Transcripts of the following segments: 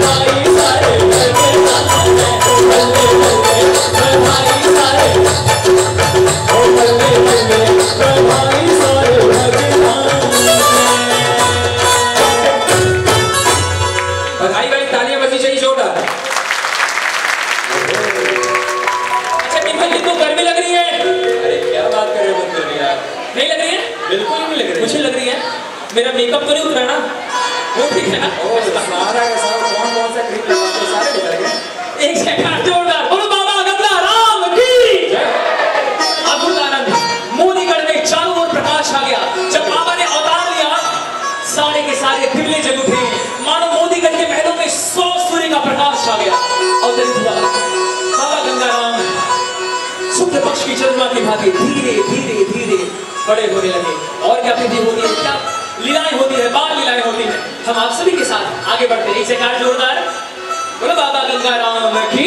मेरा मेकअप तो नहीं उतरा ना? वो ठीक है ना? सारा का सारा कौन सा क्रीम लगाते हैं सारे निकल गए। एक सेकंड जोरदार बोलो बाबा गंगा राम की अद्भुत आनंद। मोदीगढ़ में चारों ओर प्रकाश आ गया जब बाबा ने अवतार लिया। सारे के सारे दिव्य जग उठे मानो मोदीगढ़ के महलों में 100 सूर्य का प्रकाश आ गया। अवतरित हुआ बाबा गंगा राम शुक्ल पक्ष की चंद्रमा की भांति धीरे धीरे धीरे बड़े होने लगे। और क्या विधि होती है, क्या लीलाएं होती है, बाल लीलाएं होती है। हम आप सभी के साथ आगे बढ़ते हैं। एक सेकंड जोरदार बोलो बाबा गंगा राम की।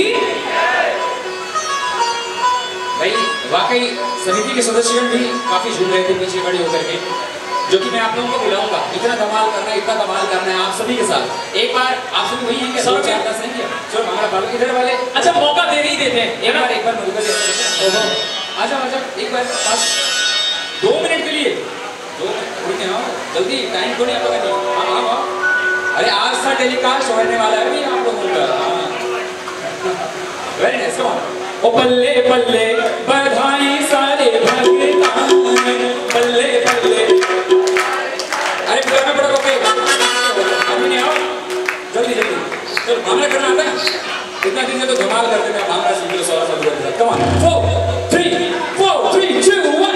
भाई वाकई समिति के सदस्यगण भी काफी झूम रहे थे पीछे खड़े होकर के, जो कि मैं आप लोगों को बुलाऊंगा। इतना कमाल करना है, इतना कमाल करना है आप सभी के साथ। एक बार आप सभी वही हैं क्या? चलो हमारा बाल इधर वाले अच्छा मौका दे ही देते हैं। एक बार मधुकर आजा एक बार बस 2 मिनट के लिए 2 मिनट आओ जल्दी, टाइम को नहीं पता नहीं। आओ अरे आज सा टेलीकास्ट होने वाला है भी आप लोगों का। Very nice, come on. ओ बल्ले बल्ले बधाई सारे भगतान, बल्ले बल्ले। अरे पुराना पड़ा को अभी नहीं आओ जल्दी जल्दी। चलो भांगड़ा करना आता है? इतना दिन से तो धमाल करते थे। भांगड़ा सीख लो सारा सब लोग। कम ऑन 4 3 2 1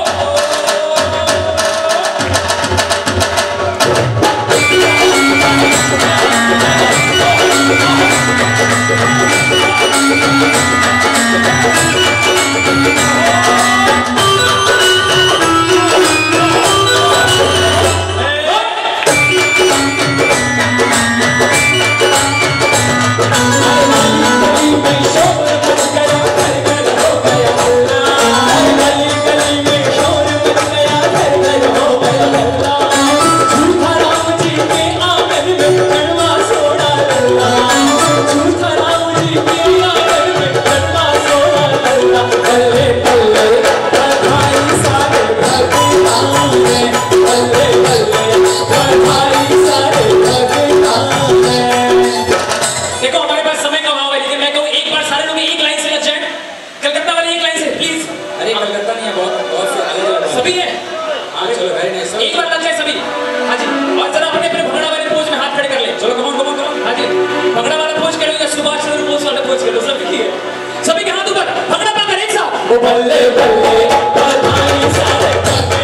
सभी के हाथ ऊपर भंगड़ा पाकर एक साथ। ओ बल्ले बल्ले बधाई सारे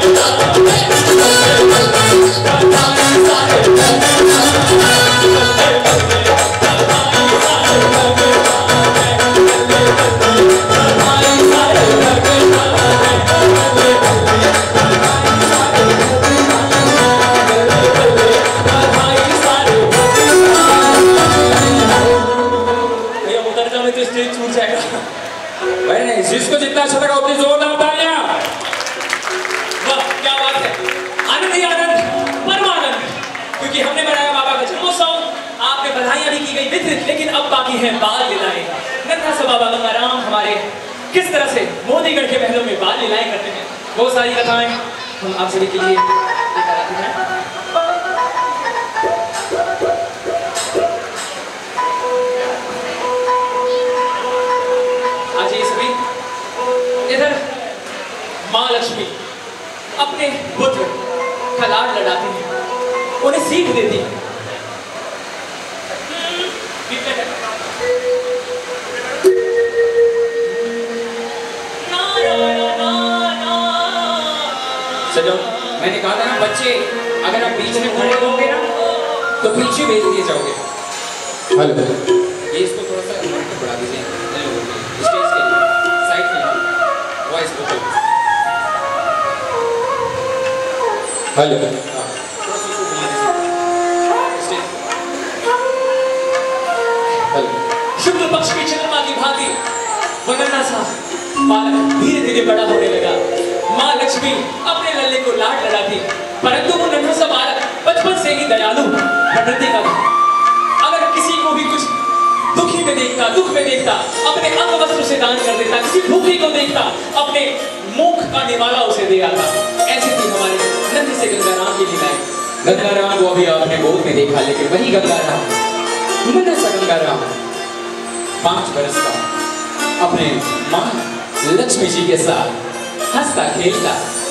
जिसको जितना अच्छा लगा उतनी जोरदार तालियां। वाह क्या बात है, आनंद ही आनंद, परमानंद। क्योंकि हमने मनाया बाबा का जन्मोत्सव, आपने बधाइयां भी की गई वितरित, लेकिन अब बाकी है बाल लीलाएं। नन्हा सा बाबा गंगा राम हमारे किस तरह से मोदीगढ़ के महलों में बाल लीलाएं करते हैं, बहुत सारी कथाएं हम आप सभी के लिए लेकर आते हैं। इधर माँ लक्ष्मी अपने पुत्र का लाड लड़ाती है, उन्हें सीख देती है। चलो मैंने कहा था ना बच्चे, अगर आप बीच में खड़े होंगे ना तो पीछे भेज दिए जाओगे। हेलो ये इसको थोड़ा सा बढ़ा दीजिए स्टेज के लिए, साइड में वॉइस को। हेलो शुक्ल पक्ष की चंद्रमा की भांति वनन्ना सा बालक धीरे धीरे बड़ा होने लगा। माँ लक्ष्मी अपने लल्ले को लाड लड़ाती, परंतु वो नन्हा सा बालक बचपन से ही दयालु प्रकृति का था। अगर किसी को देखता, दुख में देखता, अपने अंग वस्त्र से दान कर देता, किसी भूखे को देखता, अपने मुख का निवाला उसे दे आता। ऐसे थी हमारे नन्हे से गंगाराम की लीलाएं। गंगाराम को अभी आपने गोद में देखा, लेकिन वही गंगाराम, नन्हा सा गंगाराम, 5 बरस का, अपने माँ लक्ष्मी जी के साथ हंसता खेलता।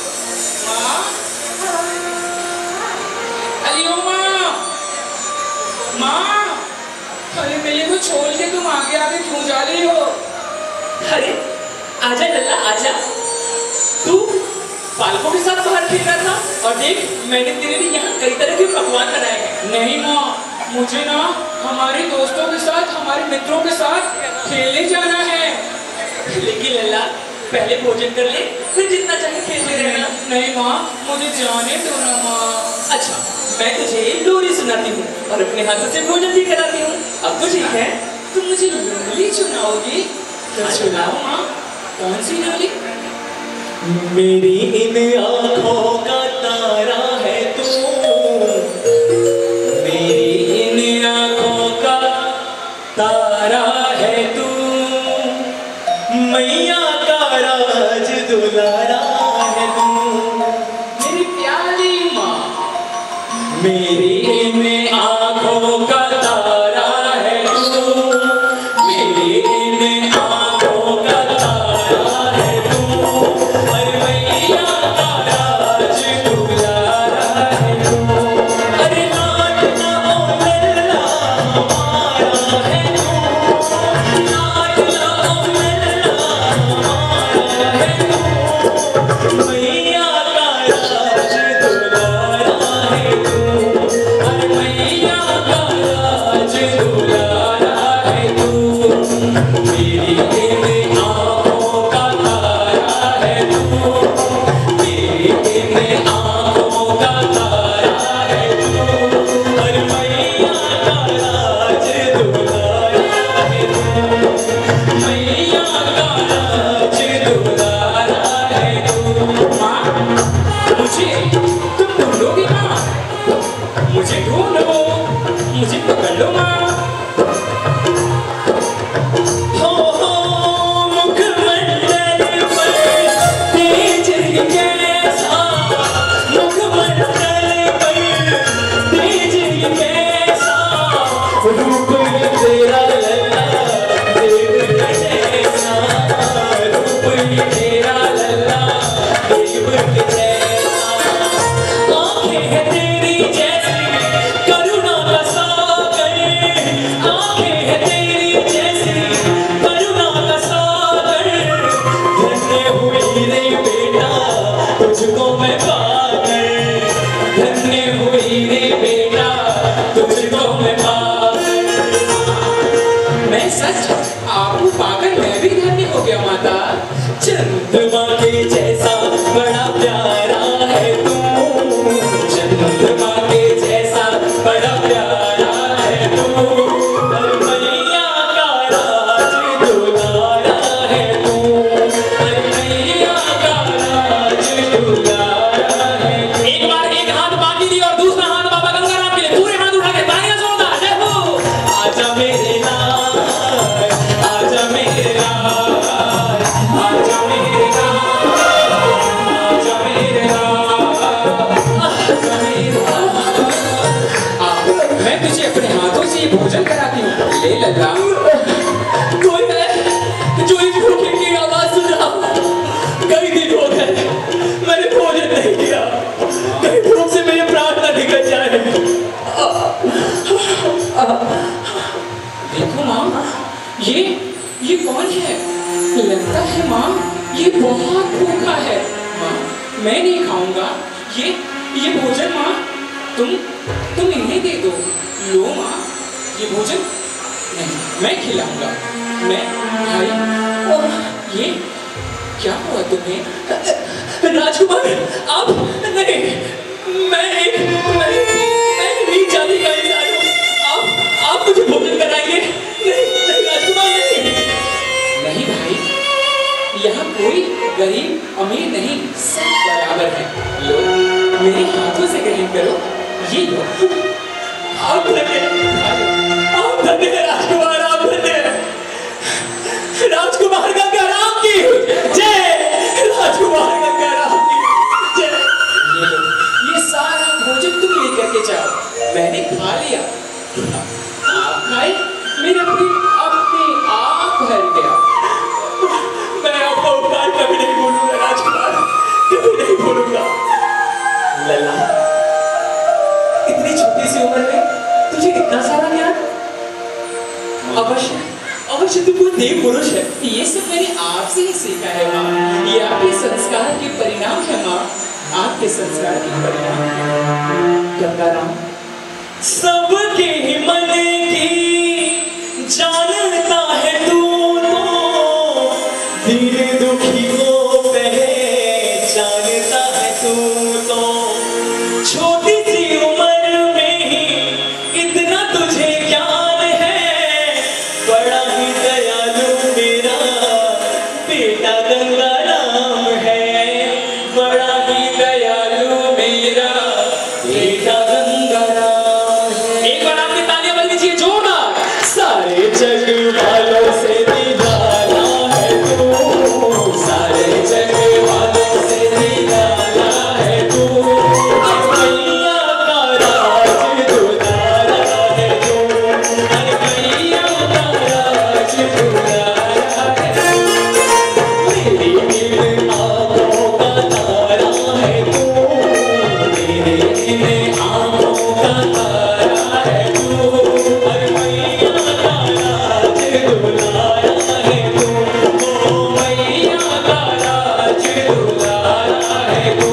माँ, अरे मेरे को छोड़ के तुम आगे आगे क्यों जा रही हो? अरे आजा लल्ला आजा, तू बालकों के साथ बाहर खेल रहा था और देख मैंने तेरे लिए यहाँ कई तरह के पकवान बनाए हैं। नहीं माँ, मुझे ना हमारे दोस्तों के साथ, हमारे मित्रों के साथ खेलने जाना है। लेकिन लल्ला पहले भोजन कर ले, फिर जितना चाहे खेलते रहना। नहीं माँ, मुझे जाने दो ना माँ। अच्छा, मैं तुझे लोरी सुनाती हूँ और अपने हाथों से भोजन भी कराती हूँ। अब तो ठीक है। तुम मुझे लोरी सुनाओगी? तो सुनाओ माँ, कौन सी लोरी? मेरी इन आँखों का तारा है तू, मेरी इन आँखों का तारा है तू, मैया का राज दुलारा है तू। मेरी प्यारी माँ, मेरी इन आँखों का तारा है तू, मेरी इन आँखों का तारा है तू, अरे मैया का राज दुलारा है तू, अरे लाडला ओ लल्ला हमारा है तू, लाडला ओ लल्ला हमारा है तू, मैया का राज दुलारा है तू, अरे मैया का राज दुलारा है तू, मेरी इन आँखों का तारा है तू, मेरी इन आँखों का तारा है तू, अरे मैया का राज दुलारा है तू, मैया का राज दुलारा है तू। माँ, मुझे तुम ढूंढोगी माँ? मुझे ढूंढो, मुझे पकड़ लो माँ। हो मुखमंडल पर तेज कैसा, मुखमंडल पर तेज कैसा, रूप तेरा लल्ला देव के जैसा, रूप तेरा लल्ला देव के जैसा, आँखें हैं तेरी जैसी करुणा का सागर, आँखें हैं तेरी जैसी करुणा का सागर, धन्य हुई रे बेटा तुझको मैं पाकर, धन्य हुई रे बेटा तुझको मैं पाकर। मैं सच आपको पाकर मैं भी धन्य हो गया माता। चंद्रमा के जैसा बड़ा प्यारा है तू, चंद्रमा के जैसा बड़ा प्यारा है तू, अरे मैया का राज दुलारा है तू, अरे मैया का राज दुलारा है तू। एक बार एक हाथ बाकी दी और दूसरा हाथ बाबा गंगाराम के लिए, पूरे हाथ उठा के तालियां जोरदार जय हो। आजा मेरे लाल, आजा मेरे लाल, आजा मेरे लाल, आजा मेरे लाल, आजा मेरे लाल। मैं तुझे अपने हाथों से ये भोजन कराती हूँ, ले लल्ला। कोई है जो इस भूखे की आवाज सुन रहा हो? कई दिन हो गए मैंने भोजन नहीं किया, कहीं भूख से मेरे प्राण न निकल जाए। देखो माँ, ये कौन है? लगता है माँ ये बहुत भूखा है। माँ, मैं नहीं खाऊंगा ये भोजन। माँ, तुम इन्हें दे दो। लो माँ, ये भोजन नहीं, मैं खिलाऊंगा। मैं भाई, ये क्या हुआ तुम्हें? राजकुमार आप नहीं, मैं नीच जाति का इंसान हूँ, आप मुझे भोजन कराएंगे? नहीं राजकुमार नहीं। नहीं भाई, यहाँ कोई गरीब अमीर नहीं, सब बराबर है। लो, मेरे हाथों से ग्रहण करो, ये लो। आप धन्य राजकुमार, आप धन्य। मेरा पेट अपने आप भर गया। मैं आपका उपकार कभी नहीं भूलूंगा राजकुमार, कभी नहीं भूलूंगा। लल्ला, इतनी छोटी सी उम्र में तुझे इतना सारा ज्ञान? अवश्य अवश्य तू कोई देव पुरुष है। ये सब मैंने आपसे ही सीखा है माँ। ये आपके संस्कार के परिणाम है माँ, आपके संस्कार के परिणाम है। गंगाराम, सबके ही मन की जानता है तू तो, धीरे दुखी को पहचानता है तू तो। छोटी सी उम्र में ही इतना तुझे ज्ञान है, बड़ा ही दयालु मेरा बेटा गंगाराम है, बड़ा ही दयालु मेरा बेटा गंगाराम है। एक बार आपकी तालियां बज लीजिए जोरदार। सारे जग वालों से निराला है तू, सारे जग वालों से निराला है तू। मैया का राज दुलारा है तू, मैया का राज दुलारा है तू। मेरी दिल आंखों का तारा है तू, मेरे दिल आंखों का तारा है तू। मैया का राज दुलारा है तू, मैया का राज दुलारा है तू।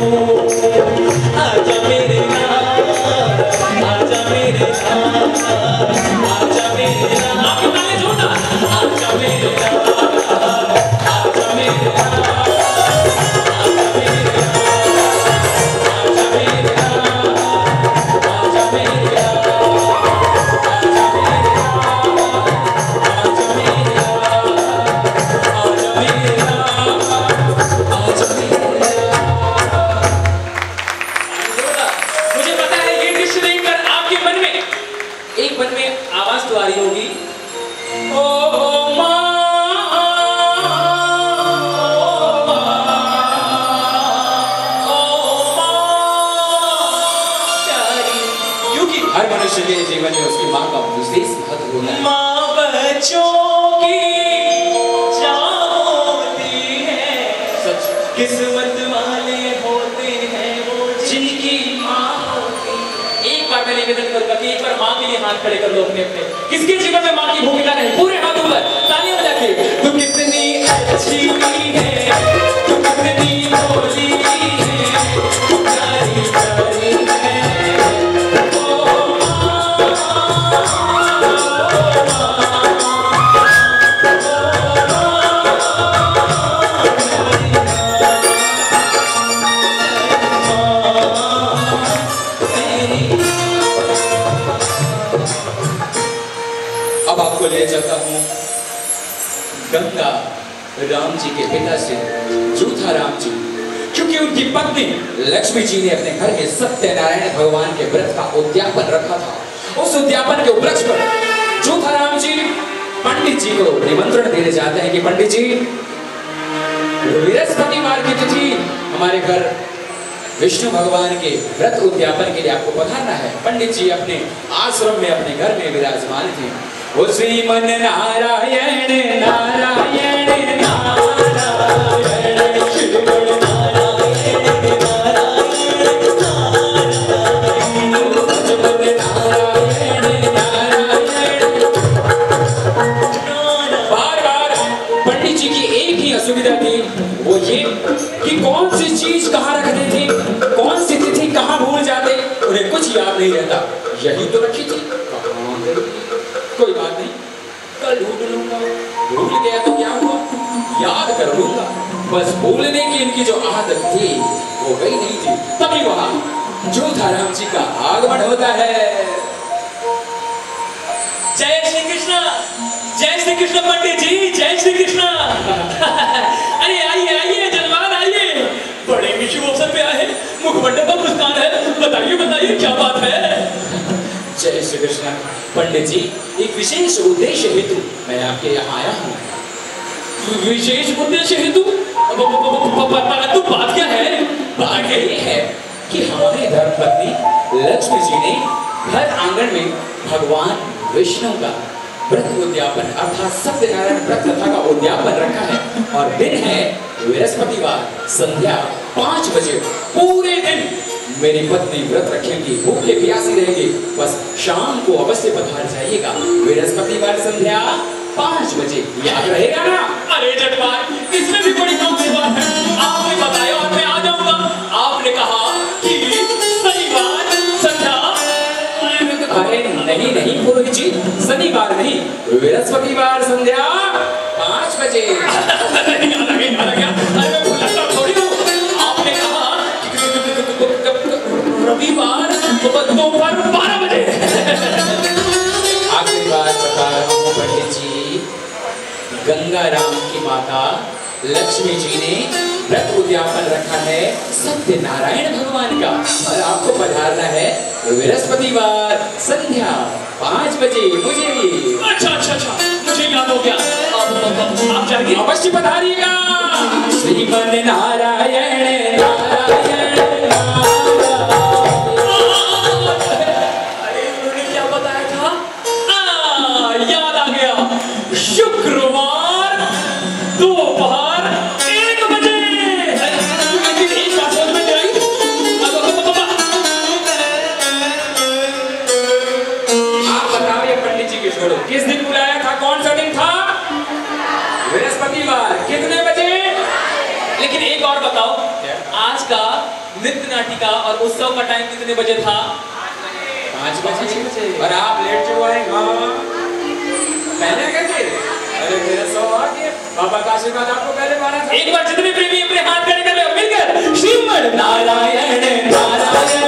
आजा मेरे राम, आजा मेरे राम, आजा मेरे राम। आपके ताली जोरदार। आजा मेरे राम, आजा मेरे राम, आजा मेरे राम, आजा मेरे राम, आजा मेरे राम, आजा मेरे राम, आजा मेरे राम, आजा मेरे राम, आजा मेरे राम। मुझे पता है ये दृश्य देखकर आपके मन में एक मन में आवाज तो आ रही होगी, ओ माँ, क्योंकि हर मनुष्य के जीवन में उसकी माँ का विशेष महत्व होता है। माँ बच्चों की होती है, सच किस्मत वाले होते हैं वो जिनकी माँ होती है। एक बार मैं निवेदन करूंगा कि एक बार माँ के लिए हाथ खड़े कर लो अपने अपने। किसके जीवन में माँ की भूमिका नहीं? पूरे हाथों पर तालियां बजा के। तू कितनी अच्छी है, तू कितनी भोली है, तू प्यारी प्यारी है। अब आपको ले जाता हूँ गंगा राम जी के पिता से जूथा राम जी, क्योंकि उनकी पत्नी लक्ष्मी जी ने अपने घर में सत्यनारायण भगवान के व्रत का उद्यापन रखा था। उस उद्यापन के उपलक्ष पर जूथा राम जी पंडित जी को निमंत्रण देने जाते हैं कि पंडित जी, बृहस्पतिवार की तिथि हमारे घर विष्णु भगवान के व्रत उद्यापन के लिए आपको पधारना है। पंडित जी अपने आश्रम में अपने घर में विराजमान थे। वो श्रीमन नारायण नारायण नारायण श्रीमन नारायण नारायण नारायण। बार बार पंडित जी की एक ही असुविधा थी, वो ये कि कौन सी चीज कहाँ रखते थे, कौन सी तिथि कहाँ भूल जाते, उन्हें कुछ याद नहीं रहता। यही तो रखी थी, कोई बात नहीं, कल ढूंढ लूंगा। भूल गया तो क्या हुआ, याद कर लूंगा। बस भूलने की इनकी जो आदत थी वो गई नहीं थी। तभी वहां जूथा राम जी का आगमन होता है। जय श्री कृष्ण, जय श्री कृष्ण पंडित जी, जय श्री कृष्ण। अरे आइए आइए जलवान आइए, बड़े ही शुभ अवसर पे आए, मुखमंडप पर मुस्कान है। बताइए बताइए क्या बात है? जय श्री कृष्ण पंडित जी, एक विशेष उद्देश्य हेतु मैं आपके यहाँ आया हूँ। विशेष उद्देश्य हेतु? परंतु बात क्या है? बात यही है कि हमारी धर्मपत्नी लक्ष्मी जी ने घर आंगन में भगवान विष्णु का व्रत उद्यापन अर्थात सत्यनारायण व्रत कथा का उद्यापन रखा है और दिन है बृहस्पतिवार संध्या 5 बजे। पूरे दिन मेरी पत्नी व्रत रखेंगी, भूखे प्यासी रहेंगी, बस शाम को अवश्य पधार जाइएगा। बृहस्पतिवार संध्या 5 बजे, याद रहेगा ना? अरे जटवार, इसमें भी बड़ी गंभीर बात है। आपने बताया और मैं आ जाऊंगा। आपने कहा कि शनिवार संध्या। अरे नहीं नहीं पुरोहित जी, शनिवार नहीं, बृहस्पतिवार संध्या 5 बजे। अरे मैं भूलता थोड़ी हूँ। आपने कहा रविवार दोपहर 12 बजे। आखिरी बार बता रहा हूँ पंडित जी, गंगाराम की माता लक्ष्मी जी ने व्रत उद्यापन रखा है सत्यनारायण भगवान का और आपको पधारना है बृहस्पतिवार संध्या 5 बजे। मुझे भी अच्छा, मुझे याद हो गया। आप जाइए, अवश्य पधारिएगा। श्रीमन नारायण नारायण अरे उन्होंने क्या बताया था? याद आ गया, शुक्रवार दोपहर 1 बजे। लेकिन एक बात समझ में नहीं आई। आप बताइए पंडित जी के छोड़ो, किस दिन बुलाया था? कौन सा दिन था? बृहस्पतिवार। कितने बजे? लेकिन एक और बताओ, आज का नृत्य नाटिका और उत्सव का टाइम कितने बजे था? 5 बजे। और आप लेट क्यों आए? पहले कैसे? अरे मेरा सौभाग्य, बाबा का आशीर्वाद आपको पहले पाना था। एक बार जितने प्रेमी अपने हाथ खड़े कर ले मिलकर श्रीमन नारायण नारायण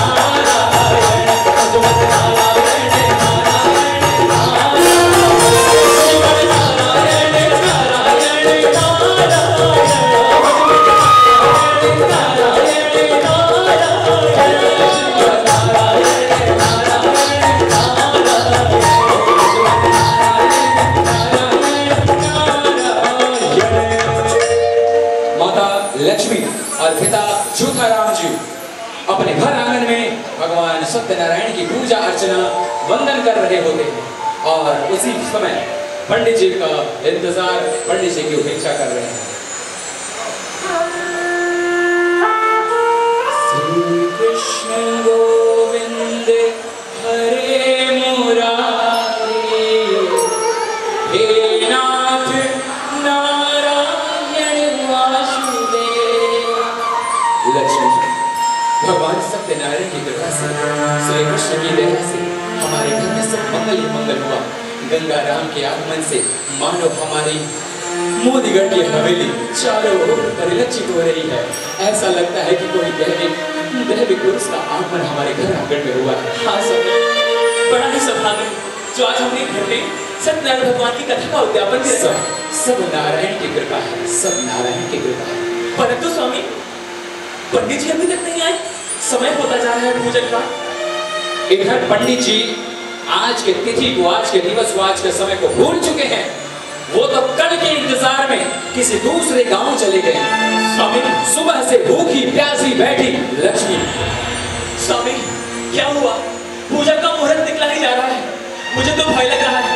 लक्ष्मी और पिता झूठाराम जी अपने घर आंगन में भगवान सत्यनारायण की पूजा अर्चना वंदन कर रहे होते हैं और उसी समय पंडित जी का इंतजार, पंडित जी की उपेक्षा कर रहे हैं। श्री कृष्ण गोविंद हरे मुरारी, हे नाथ लक्ष्मी जी, भगवान सत्यनारायण की कृपा से, श्री कृष्ण की दया से हमारे घर में सब मंगल ही मंगल हुआ। गंगाराम के आगमन से मानो हमारी मोदीगढ़ की हवेली चारों ओर परिलक्षित हो रही है। ऐसा लगता है कि कोई दैविक पुरुष का आगमन हमारे घर आंगन में हुआ है। हाँ सब बड़ा ही सौभाग्य जो आज हमने घर में सत्यनारायण भगवान की कथा का उद्यापन किया। सब नारायण की कृपा है, सब नारायण की कृपा है। परंतु स्वामी, पंडित जी अभी तक नहीं आए, समय होता जा रहा है पूजन का। इधर पंडित जी आज के तिथि को, आज के दिवस को, आज के समय को भूल चुके हैं। वो तो कल के इंतजार में किसी दूसरे गांव चले गए। स्वामी, सुबह से भूखी प्यासी बैठी लक्ष्मी। स्वामी, क्या हुआ? पूजा का मुहूर्त निकला ही जा रहा है, मुझे तो भय लग रहा है।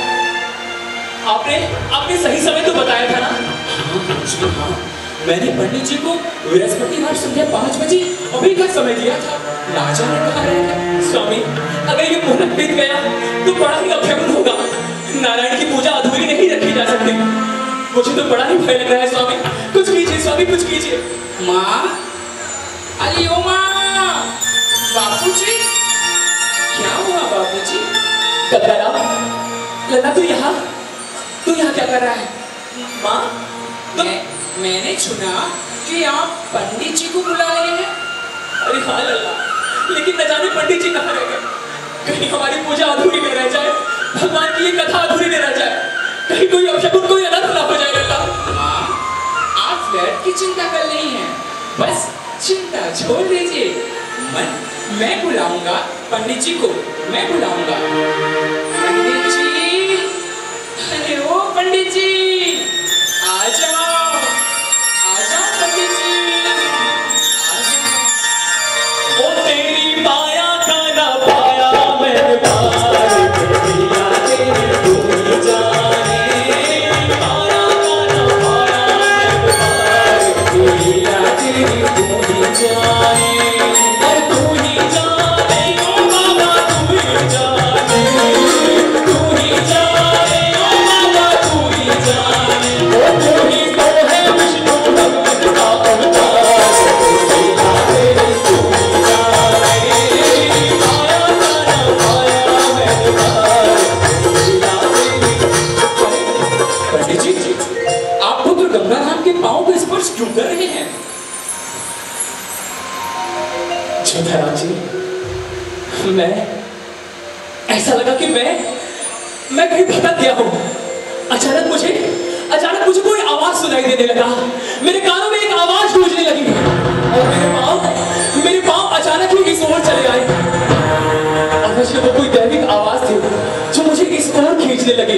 आपने सही समय तो बताया था ना? हाँ, मैंने पंडित जी को बृहस्पतिवार संध्या 5 बजे अभी का समय दिया था। ना जाने कहाँ रह गए। स्वामी, अगर ये मुहूर्त बीत गया तो बड़ा ही अभ्यगुण होगा। नारायण की पूजा अधूरी नहीं रखी जा सकती। मुझे तो बड़ा ही भय लग रहा है स्वामी। कुछ कीजिए स्वामी, कुछ कीजिए। माँ, अरे ओ माँ, बापूजी, क्या हुआ बापूजी? गंगाराम, लल्ला तू यहाँ क्या कर रहा है? माँ, मैंने सुना कि आप पंडित जी को बुला रहे हैं। अरे हाँ लल्ला, लेकिन न जाने पंडित जी कहाँ रह गए। कहीं हमारी पूजा अधूरी न रह जाए, भगवान की ये कथा अधूरी न रह जाए, कहीं कोई अपशकुन, कोई अनर्थ ना हो जाए। लल्ला, आप फ्लैट की चिंता कर रही हैं, बस चिंता छोड़ दीजिए। मैं बुलाऊंगा पंडित जी को, मैं बुलाऊंगा। पंडित जी, अरे ओ पंडित जी, आ जाओ पंडित जी, आ जाओ। ओ तेरी माया का ना पाया मैंने पार किया, तेरी क्यों कर रहे हैं? जोधाराम जी, मैं ऐसा लगा कि मैं कहीं भटक गया हूं। अचानक मुझे कोई आवाज सुनाई देने लगा। मेरे कानों में एक आवाज गूंजने लगी और मेरे पांव अचानक ही इस ओर चले आए। अवश्य वो कोई दैविक आवाज थी जो मुझे इस ओर खींचने लगी।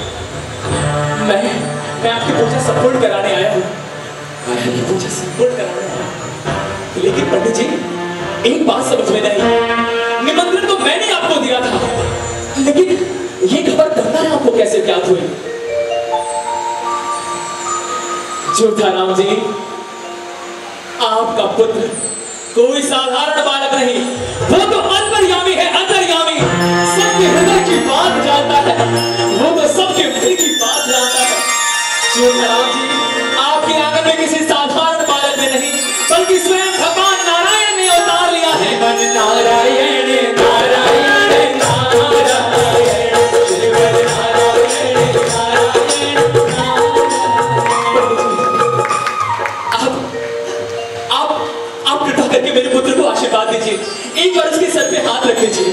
मैं आपकी पूजा संपूर्ण कराने आया हूं। पूजा संपूर्ण कराने आया हूं। लेकिन पंडित जी, एक बात समझ में नहीं। निमंत्रण तो मैंने आपको दिया था, लेकिन ये खबर गंगाराम को कैसे ज्ञात हुई? जोधाराम जी, आपका पुत्र कोई साधारण बालक नहीं, वो तो अंतर्यामी है, अंतर्यामी। सबके हृदय की बात जानता है, वो तो सबके दिल की बात जानता है। जोधाराम जी, आपके आंगन में किसी साधारण बालक ने नहीं, बल्कि स्वयं भगवान नारायण ने अवतार लिया है। नारायण नारायण नारायण आप कृपा करके मेरे पुत्र को आशीर्वाद दीजिए। एक बार उसके सर पे हाथ रख दीजिए।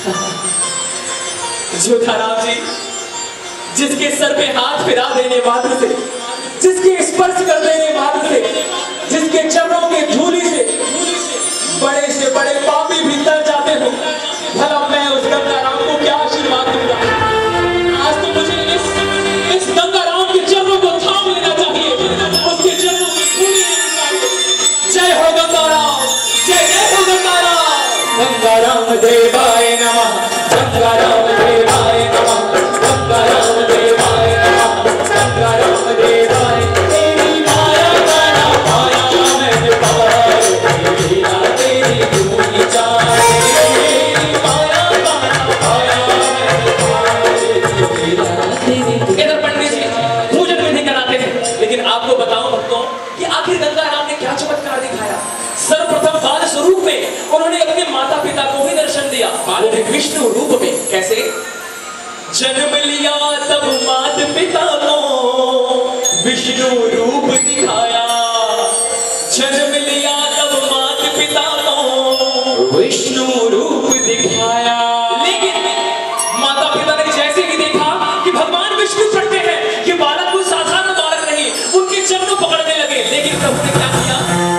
जोधाराम जी, जिसके सर पे हाथ फिरा देने मात्र से, जिसके स्पर्श कर देने मात्र से, जिसके चरणों के धूलि से बड़े पापी भी तर जाते हो, भला मैं उस गंगाराम को क्या आशीर्वाद दूंगा? आज तो मुझे इस गंगाराम के चरणों को थाम लेना चाहिए, उसके चरणों की धूलि लेनी चाहिए। जय हो गंगाराम, जय हो गंगाराम। गंगाराम देवाय नमः, गंगाराम देवाय नमः, गंगाराम देवाय नमः, गंगाराम देवाय। तेरी माया का नाम माया मैंने पाया, तेरी लीला तेरी धूली जाए। तेरी माया का नाम माया मैंने पाया, तेरी लीला तेरी। इधर पंडित जी पूजन विधि कराते हैं, लेकिन आपको बताऊं भक्तों कि आखिर गंगाराम ने क्या चमत्कार दिखाया। सर्वप्रथम बाल स्वरूप में उन्होंने अपने माता पिता को ही दर्शन दिया, विष्णु रूप में। कैसे? जन्म लिया तब मात पिता को विष्णु रूप दिखाया। जन्म लिया तब मात पिता को विष्णु रूप दिखाया। लेकिन माता पिता ने जैसे ही देखा कि भगवान विष्णु प्रकटे हैं, कि बालक कोई साधारण बालक नहीं, उनके चरणों पकड़ने लगे। लेकिन प्रभु ने क्या किया?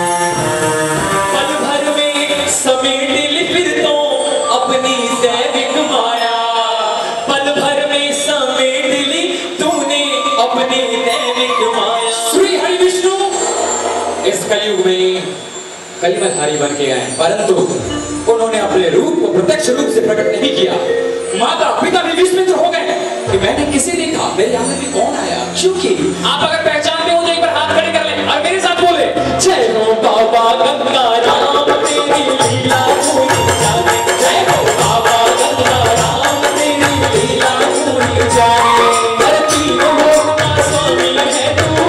पल भर में समेट ली फिर तो अपनी दैविक माया। पल भर में समेट ली तूने अपनी दैविक माया। श्री हरि विष्णु इस कलयुग में कलिमलधारी बन के आए, परंतु उन्होंने अपने रूप को प्रत्यक्ष रूप से प्रकट नहीं किया। माता पिता भी विस्मित हो गए कि मैंने किसे देखा, मेरे आंगन में कौन आया। क्योंकि आप अगर पहचानते हो तो एक बार हाथ खड़े कर लें और मेरे साथ बोले, जय हो बाबा गंगाराम तेरी लीला पूरी जाने। जय हो बाबा गंगाराम तेरी लीला पूरी जाने। हर तीनों लोक का स्वामी है तू,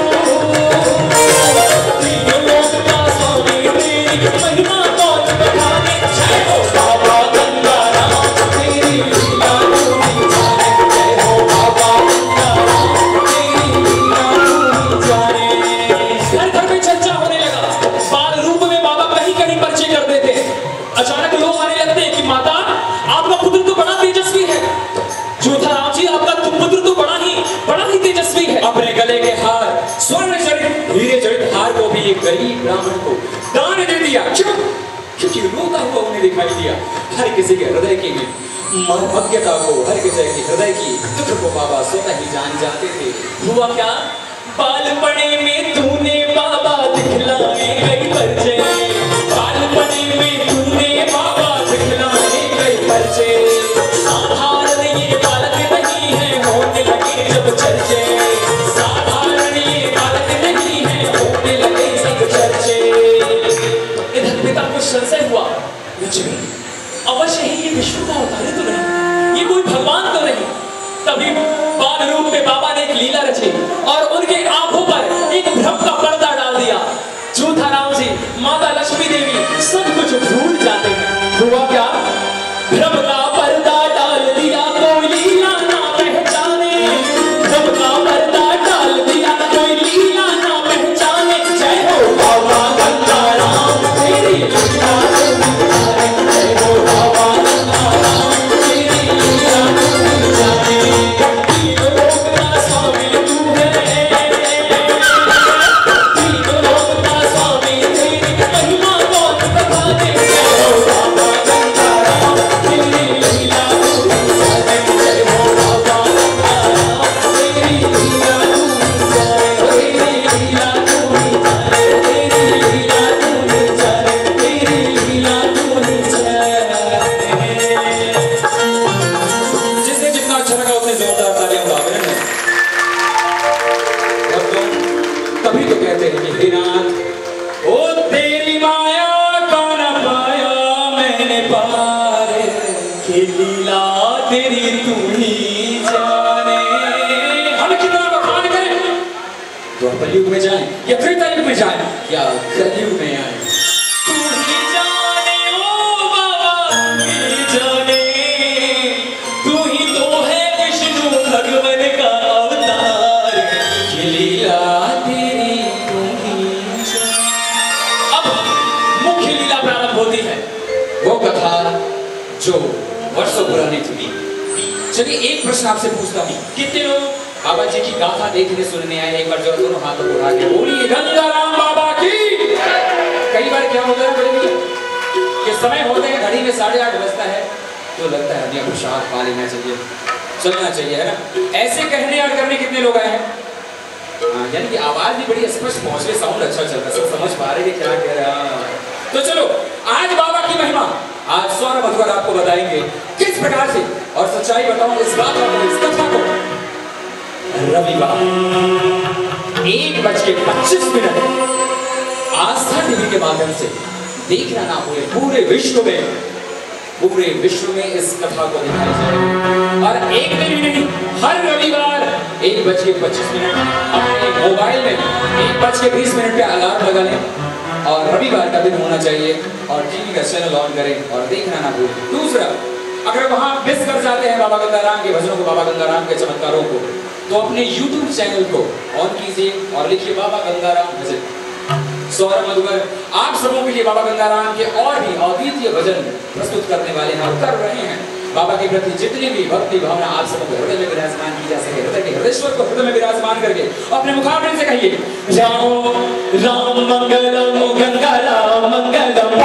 तीनों लोक का स्वामी तेरी महिमा कौन बखाने। जय हो बाबा गंगाराम तेरी लीला पूरी जाने। जय हो बाबा गंगाराम तेरी लीला पूरी जाने। घर घर में चर्चा होने लगा, बाल रूप में बाबा कहीं कहीं पर्चे कर देते। अचानक लोग आने लगते हैं कि माता आपका पुत्र तो बड़ा तेजस्वी है। जोधाराम जी, आपका पुत्र तो बड़ा ही तेजस्वी है। अपने गले के हार, स्वर्ण जड़ित हीरे जड़ित हार को भी एक गरीब ब्राह्मण को दान दे दिया। क्यों? क्योंकि रोता हुआ उन्हें दिखाई दिया। हर किसी के हृदय की मर्मज्ञता को, हर किसी के हृदय की दुख को बाबा स्वतः ही जान जाते थे। हुआ क्या? बालपने में तूने बाबा दिखलाए गई पर्चे। बालपने में तूने बाबा दिखलाए गई पर्चे। साधारण ये बालक नहीं है, होने लगे जब चर्चे। साधारण ये बालक नहीं है, होने लगे जब चर्चे। इधर पिता को संशय हुआ, लक्ष्मी अवश्य ही ये विष्णु का अवतार तो नहीं, ये कोई भगवान तो नहीं। तभी बाल रूप में बाबा ने एक लीला रची और उनके आंखों पर एक भ्रम का पर्दा डाल दिया। जोधाराम जी, माता लक्ष्मी देवी सब कुछ भूल जाते हैं। हुआ क्या? भ्रम का पर्दा डाल दिया, कोई लीला ना पहचाने। भ्रम का पर्दा डाल दिया, कोई लीला ना पहचाने। कलयुग में जाएं या त्रेता युग में जाएं या कलयुग में आए। तू ही जाने ओ बाबा, ही जाने, तू ही तो है विष्णु भगवान का अवतार, ये लीला तेरी तू ही जाने। अब मुख्य लीला प्रारंभ होती है, वो कथा जो वर्षों पुरानी थी। चलिए एक प्रश्न आपसे पूछता हूँ, कितने लोग बाबा जी की गाथा देखने सुनने आए? एक बार जो दोनों हाथों को उठा के बोलिए गंगाराम बाबा की। कई बार क्या होता है बड़े भैया कि समय होते हैं घड़ी में 8:30 बजता है तो लगता है अब प्रसाद पा लेना चाहिए, चलना चाहिए, है ना? ऐसे कहने और करने कितने लोग आए हैं? यानी कि आवाज भी बड़ी स्पष्ट पहुंच रही, साउंड अच्छा चल रहा है, सब समझ पा रहे हैं क्या कह रहा है। तो चलो आज बाबा की महिमा आज सौरभ मधुकर आपको बताएंगे किस प्रकार से, और सच्चाई बताऊं इस बात को, इस कथा को रविवार 1:25 आस्था टीवी के माध्यम से देखना ना भूले। पूरे विश्व में इस कथा को दिखाया जाए। और एक दिन ही नहीं, हर रविवार 1:25 अपने मोबाइल में 1:20 पे अलार्म लगा लें और रविवार का दिन होना चाहिए और टीवी का चैनल ऑन करें और देखना ना भूलें। दूसरा, अगर वहां मिस कर जाते हैं बाबा गंगाराम के भजनों को, बाबा गंगाराम के चमत्कारों को, तो अपने YouTube चैनल को ऑन कीजिए और लिखिए बाबा गंगाराम भजन। सौरभ मधुकर आप सबों के लिए बाबा गंगाराम के और भी अद्वितीय भजन प्रस्तुत करने वाले हैं और कर रहे हैं। बाबा के प्रति जितनी भी भक्ति भावना आप सबों के हृदय में विराजमान की जा सके, हृदय के हृदयेश्वर को हृदय में विराजमान करके अपने मुखाग्र से कहिए राम राम मंगलम गंगाराम मंगलम,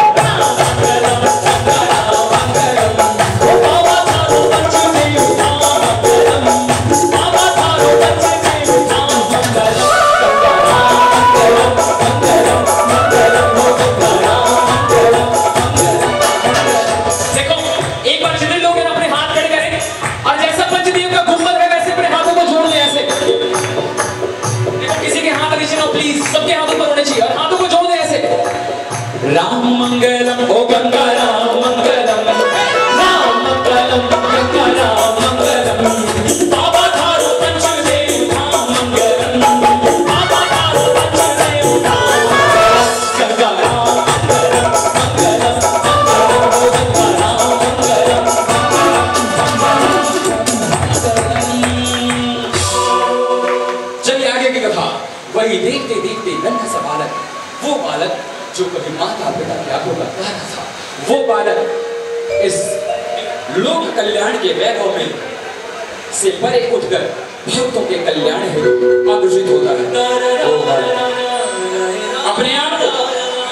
राम मंगलम ओ गंगा राम मंगलम, राम मंगलम गंगा राम मंगलम, बाबा थारो पंचदेव धाम मंगलम, बाबा थारो पंचदेव धाम गंगा राम मंगलम, मंगलम मंगलम ओ गंगा राम मंगलम। चलिए आगे की कथा। वही देखते देखते नन्हा सा बालक, वो बालक जो कभी माता पिता की आंखों का तारा था, वो बालक इस लोक कल्याण के वैभव में से परे उठकर भक्तों के कल्याण हेतु आकर्षित होता है। अपने आप को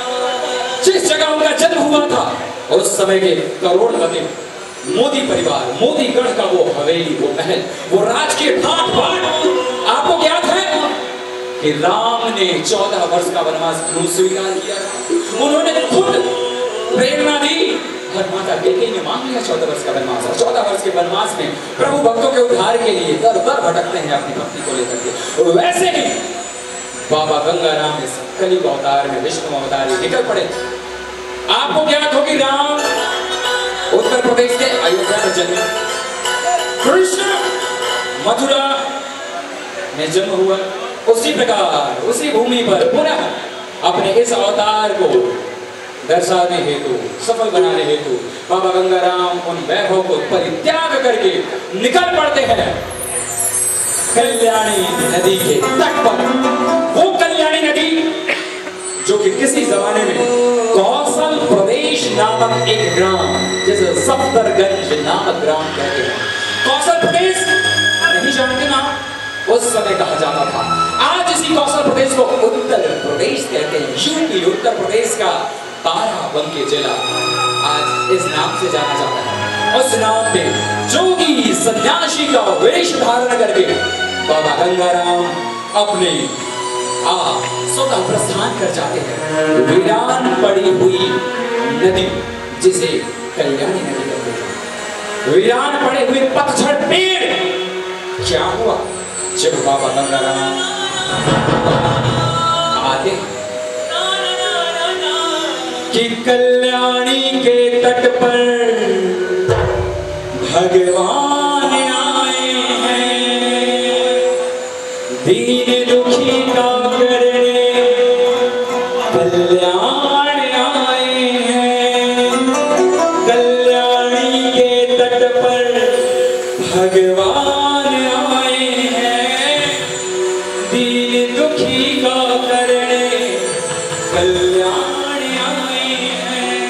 जिस जगह उनका जन्म हुआ था उस समय के करोड़पति मोदी परिवार, मोदी गढ़ का वो हवेली, वो महल, वो राज के ठाट बाट आपको ज्ञात है कि राम ने 14 वर्ष का वनवास क्यों स्वीकार किया? उन्होंने खुद प्रेरणा दी और माता कैकेयी ने मांग लिया 14 वर्ष का वनवास। और 14 वर्ष के वनवास में प्रभु भक्तों के उद्धार के लिए दर दर भटकते हैं अपनी भक्ति को लेकर के। और वैसे ही बाबा गंगाराम इस कलयुग अवतार में, विष्णु अवतार निकल पड़े। आपको ज्ञात हो कि राम उत्तर प्रदेश के अयोध्या में जन्मे, कृष्ण मथुरा में जन्म हुआ। उसी प्रकार उसी भूमि पर पुनः अपने इस अवतार को दर्शाने हेतु, सफल बनाने हेतु बाबा गंगाराम उन वैभव को परित्याग करके निकल पड़ते हैं कल्याणी नदी के तट पर। वो कल्याणी नदी जो कि किसी जमाने में कौशल प्रदेश नामक एक ग्राम, जैसे सफदरगंज नामक ग्राम कहते हैं, कौशल प्रदेश नहीं जानते ना, उस समय कहा जाता था। आज इसी कौशल प्रदेश को उत्तर प्रदेश कहते हैं। यूपी उत्तर प्रदेश का बाराबंकी जिला आज इस नाम से जाना जाता है। उस नाम पे जोगी सन्यासी का वेश धारण करके बाबा गंगाराम अपने स्वतः प्रस्थान कर जाते हैं। वीरान पड़ी हुई नदी जिसे कल्याणी नदी कहते हैं, वीरान पड़े हुए पतझड़ पेड़। क्या हुआ जब बाबा गंगाराम आते कि कल्याणी के तट पर भगवान आए हैं, दीन दुखी का करने कल्याण आए हैं। कल्याणी के तट पर भगवान आए हैं। दीन दुखी का करने कल्याण आए हैं।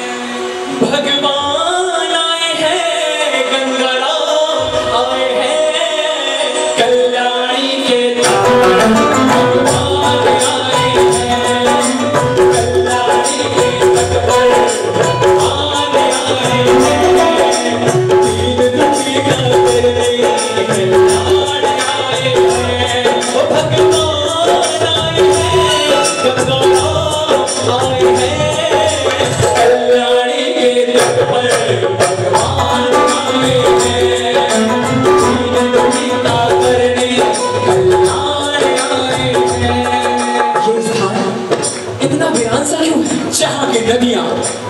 भगवान आए हैं, गंगाराम आए हैं। कल्याणी के तट पर भगवान आए हैं। कल्याणी के तट पर भगवान आए हैं। दीन दुखी का करने कल्याण आए हैं। ओ भगवान आए हैं, गंगाराम आए हैं। कल्याणी के तट पर भगवान आए हैं। दीन दुखी का करने कल्याण आए हैं। ये स्थान इतना वीरान सा क्यों है? जहाँ की नदियां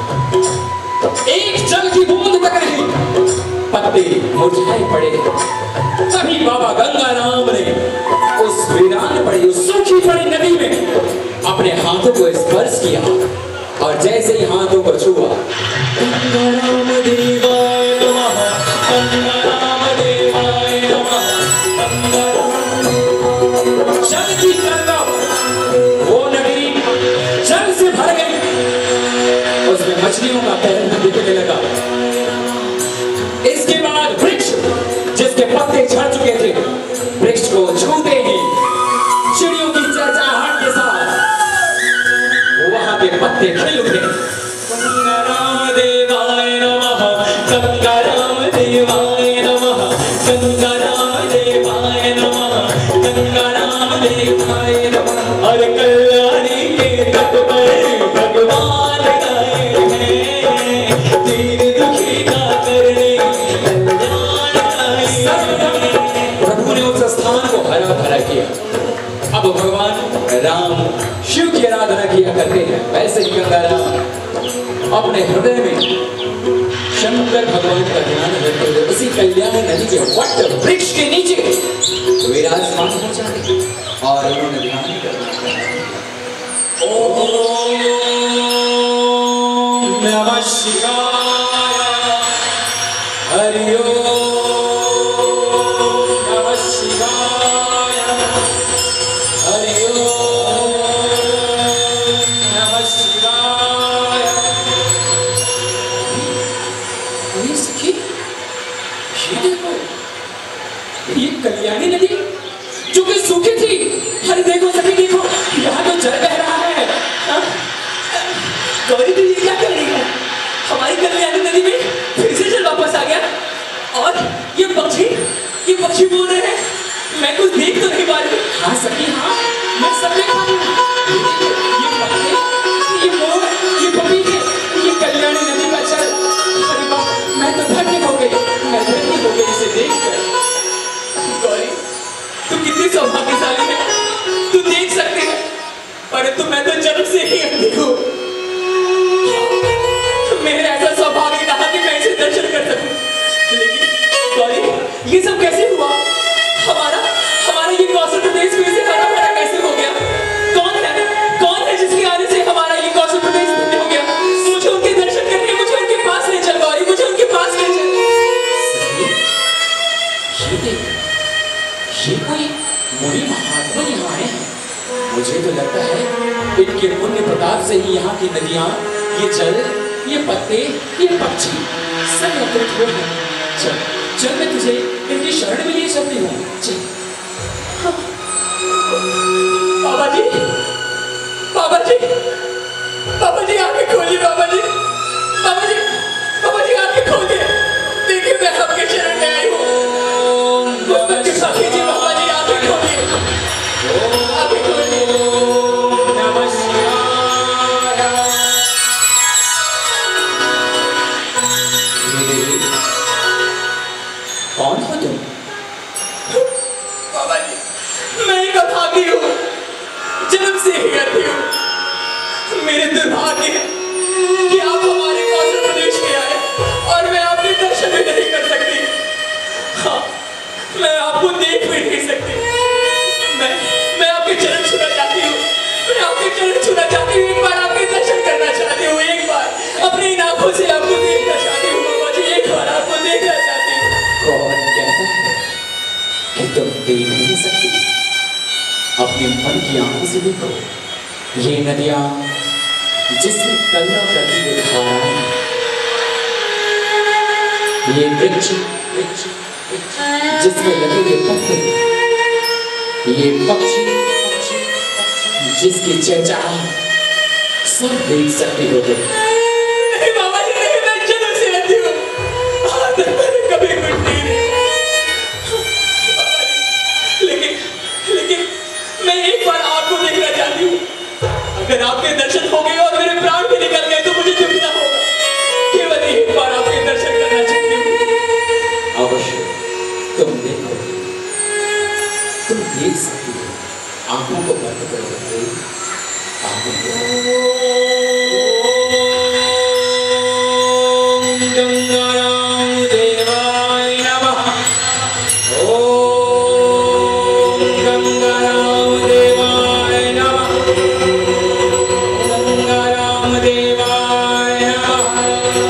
एक जल की बूंद तक नहीं, पत्ते मुरझाए पड़े। तभी बाबा गंगाराम ने उस वीरान पड़ी, उस सूखी पड़ी नदी में अपने हाथों को स्पर्श किया और जैसे ही हाथों को छुआ, गंगाराम देवाय नमः, गंगाराम देवाय नमः, गंगाराम। जल की गंगा, वो नदी जल से भर गई। उसमें मछलियों का तैरना दिखने लगा। इसके बाद वृक्ष जिसके पत्ते झड़ चुके थे, वृक्ष को छूते ही चिड़ियों की चहचहाहट के साथ वहां के पत्ते खिल उठे। गंगाराम देवाय नमः, गंगाराम देवाय नमः, गंगाराम देवाय नमः, गंगाराम देवाय नमः। और कल्याणी के तट पर भगवान आए हैं। दीन दुखी का करने कल्याण आए हैं। प्रभु ने उस स्थान को हरा भरा किया। अब भगवान राम शिव की आराधना किया करते हैं, वैसे ही गंगाराम अपने हृदय में शंकर भगवान का ध्यान रखते हुए उसी कल्याणी नदी के वट वृक्ष के नीचे विराजमान हो जाते और उन्होंने ध्यान करना। ओम नमः शिवाय, हरि ओम नमः शिवाय, हरि ओम नमः शिवाय। ये सखी, ये देखो, ये कल्याणी नदी जो कि सूखी थी। अरे देखो सखी, देखो यहाँ तो जल बह रहा है। गौरी तू ये क्या कर रही है? हमारी कल्याणी नदी में फिर से जल वापस आ गया। और ये पक्षी बोल रहे हैं। मैं कुछ देख तो नहीं पा रही। हाँ सखी, हाँ मैं सब देख पा रही हूँ। ये देखो, ये पत्ते, ये मोर, ये पपीते, ये कल्याणी नदी का जल। अरे वाह, मैं तो धन्य हो गई, मैं धन्य हो गई इसे देखकर। गौरी, तू कितनी सौभाग्यशाली है। तू देख सकती है, परंतु मैं तो जन्म से ही अंधी हूँ। मेरे ऐसा सौभाग्य रहा कि मैं इसे दर्शन कर सकूं। लेकिन गौरी, ये सब कैसे हुआ? हमारा ये कौशल प्रदेश फिर से हरा भरा कैसे हो गया? कौन है जिसके आने से हमारा ये कौशल प्रदेश धन्य हो गया? मुझे उनके दर्शन करने, मुझे उनके पास ले चल गौरी, मुझे उनके पास ले चल। ये देख, ये कोई मुनि महात्मा यहाँ आए हैं। मुझे तो लगता है इनके पुण्य प्रताप से ही यहाँ की नदियाँ, ये जल, ये पत्ते, ये पक्षी सब अमृत हुए हैं। चल चल, मैं तुझे इनकी शरण में लिए चलती हूँ। चल। बाबा जी, बाबा जी, बाबा जी आंखें खोलिए। बाबा जी, बाबा जी, बाबा जी आंखें खोलिए। देखिए मैं आपके शरण में आई हूँ। मुझ पर कृपा कीजिए बाबा जी, आंखें खोलिए, आंखें खोलिए। नमः शिवाय। कौन हो तुम? बाबा जी, मैं एक अभागी हूँ, जन्म से ही अंधी हूँ। मेरे दुर्भाग्य है कि आप हमारे कौशल प्रदेश में आए और मैं आपके दर्शन भी नहीं कर सकती। हाँ, मैं आपको देख भी चरण छूना चाहती हूँ, एक बार आपके दर्शन करना चाहती हूँ, एक बार अपनी आंखों से आपको देखना चाहती हूँ बाबा जी, एक बार आपको देखना चाहती हूँ। कौन कहता है कि तुम देख नहीं सकती? अपने मन की आंखों से देखो, ये नदियां जिसमें कल्ला करती हुई धाराएं, ये वृक्ष जिसमें लगे हुए पत्ते, ये पक्षी जिसकी चहचहाहट सब देख सकती हो तुम। नहीं बाबा जी नहीं, मैं जन्म से रहती हूँ, आज तक मैंने कभी कुछ नहीं देखा। लेकिन मैं एक बार आपको देखना चाहती हूँ। अगर आपके दर्शन हो गए और मेरे प्राण भी निकल गए तो मुझे दुख ना होगा। केवल एक बार आपके दर्शन करना चाहती हूँ। अवश्य तुम देखो, तुम देख सकती हो। आंखों को बंद करो, आंखों को। गंगाराम देवाय नमः। ओम गंगाराम देवाय नमः। गंगाराम देवाय नमः।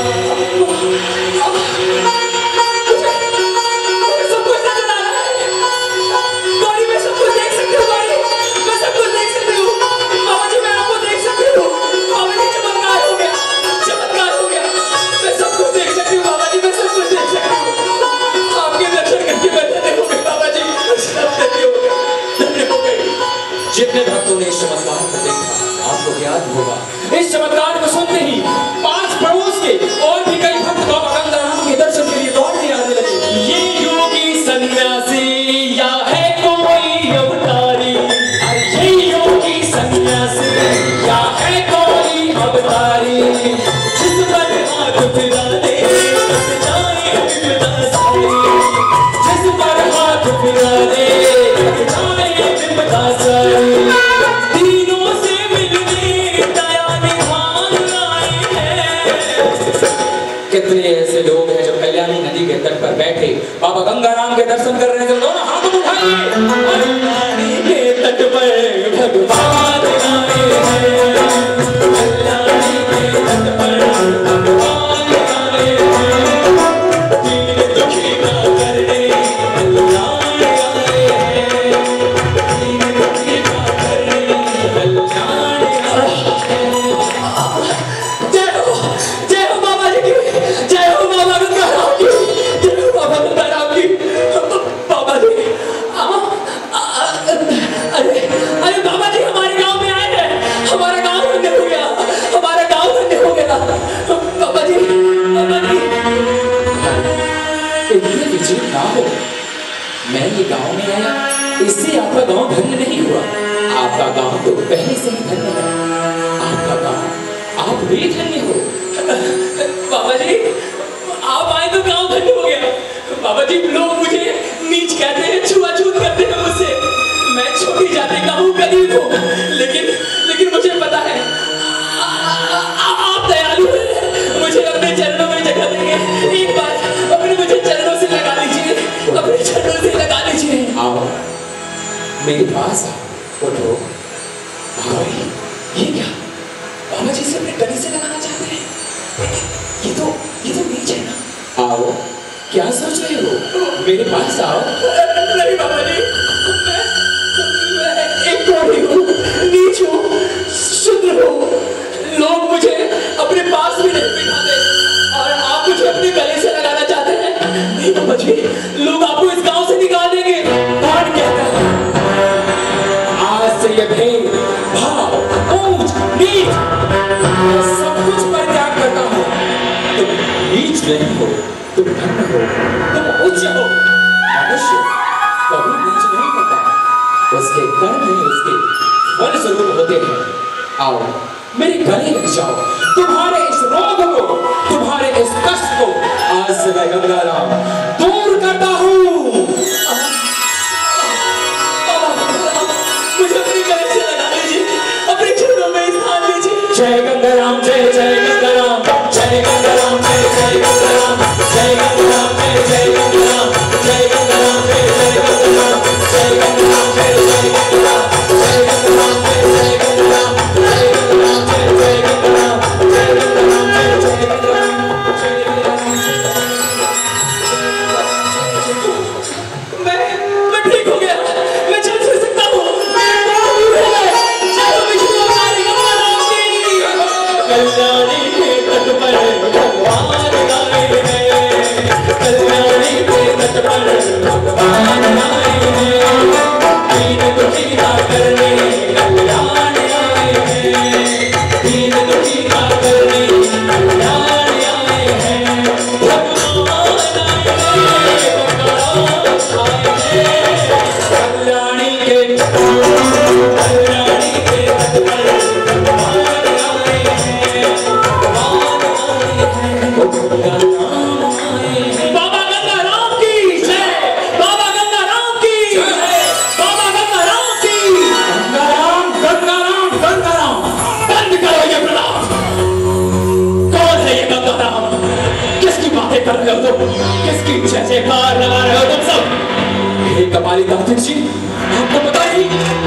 सब कुछ नजर आ रहा है। गौरी, मैं सब कुछ देख सकती हूँ। गौरी, मैं सब कुछ देख सकती हूँ। बाबा जी, मैं आपको देख सकती हूँ। बाबा जी, चमत्कार हो गया, चमत्कार हो गया। मैं सब कुछ देख सकती हूँ बाबा जी, मैं सब कुछ देख सकती हूँ। आपके दर्शन करके मैं धन्य हो गई बाबा जी, सब धन्य हो गई, धन्य हो गई। जितने भक्तों ने इस चमत्कार को देखा, आपको याद होगा, इस चमत्कार को सुनते ही पास पड़ोस के और भी कई भक्त बाबा गंगाराम के दर्शन के लिए दौड़ने आने लगे। ये योगी सन्यासी या है कोई अवतारी, अरे ये योगी सन्यासी या है कोई अवतारी, जिस पर हाथ फिरा दे बस जाए विपदा सारी, जिस पर हाथ फिरा दे बस जाए विपदा सारी। तीनों से मिलने दया निधान आए हैं। कितने ऐसे लोग हैं जो कल्याणी नदी के तट पर बैठे बाबा गंगाराम के दर्शन कर रहे हैं, जो दोनों हाथ उठाइए। कल्याणी के तट पर भगवान आए हैं, कल्याणी के तट पर भगवान आए हैं, दीन दुखी का करने कल्याण आए हैं, दीन दुखी का करने कल्याण आए हैं। जय हो बाबा जी की, जय हो बाबा गंगाराम की, जय हो बाबा गंगाराम की। बाबा जी, अरे बाबा जी, हमारे गांव में आए हैं, हमारा गांव धन्य हो गया, हमारा गांव धन्य हो गया। बाबा जी, बाबा जी। इतने विचलित ना हो, मैं ये गांव में आया, इससे आपका गांव धन्य नहीं हुआ। आपका गांव तो पहले से ही धन्य है। आपका गांव, आप भी धन्य हो। बाबा जी, आप आए तो गांव धन्य हो गया। बाबा जी, लोग मुझे नीच कहते हैं, छुआछूत करते हैं मुझसे। मैं छोटी जाति का हूँ, गरीब हूँ, लेकिन मुझे पता है आप दयालु हैं, मुझे अपने चरणों में जगह देंगे। एक बार अपने मुझे चरणों से लगा लीजिए, अपने चरणों से लगा लीजिए। आओ मेरे पास आओ, उठो। आओ। ये क्या? बाबा जी से अपने गले से लगाना चाहते हैं? ये तो नीच है ना। आओ, क्या सोच रहे हो? मेरे पास आओ। नहीं बाबा जी, मैं एक कोढ़ी हूँ, नीच हूँ, शूद्र हूँ। लोग मुझे अपने पास भी नहीं बिठाते और आप मुझे अपने गले से लगाना चाहते हैं। नहीं बाबा जी, लोग आपको इस गांव से निकाल देंगे। कौन कहता है? आज से ये भेद भाव ऊंच नीच मैं सब कुछ परित्याग करता हूँ। तुम नीच नहीं हो, तुम धन्य हो, तुम उच्च हो। मनुष्य कभी नीच नहीं होता, उसके कर्म ही उसके फल स्वरूप होते हैं। आओ मेरे गले लग जाओ। तुम्हारे इस रोग को, तुम्हारे इस कष्ट को आज से मैं गंगाराम दूर करता हूँ। मुझे अपने गले से लगा लीजिए, अपने चरणों में स्थान लीजिए। जय गंगाराम, जय जय गंगाराम, जय गंगाराम, जय जय गंगाराम, जय गंगाराम, जय जय गंगाराम, जय गंगाराम, जय जय गंगाराम, जय गंगाराम, जय जय गंगाराम, जय गंगाराम, जय जय गंगाराम। सब तुम किसकी जय जयकार लगा रहे हो तुम सब? हे कपाली दातिक जी, आपको पता नहीं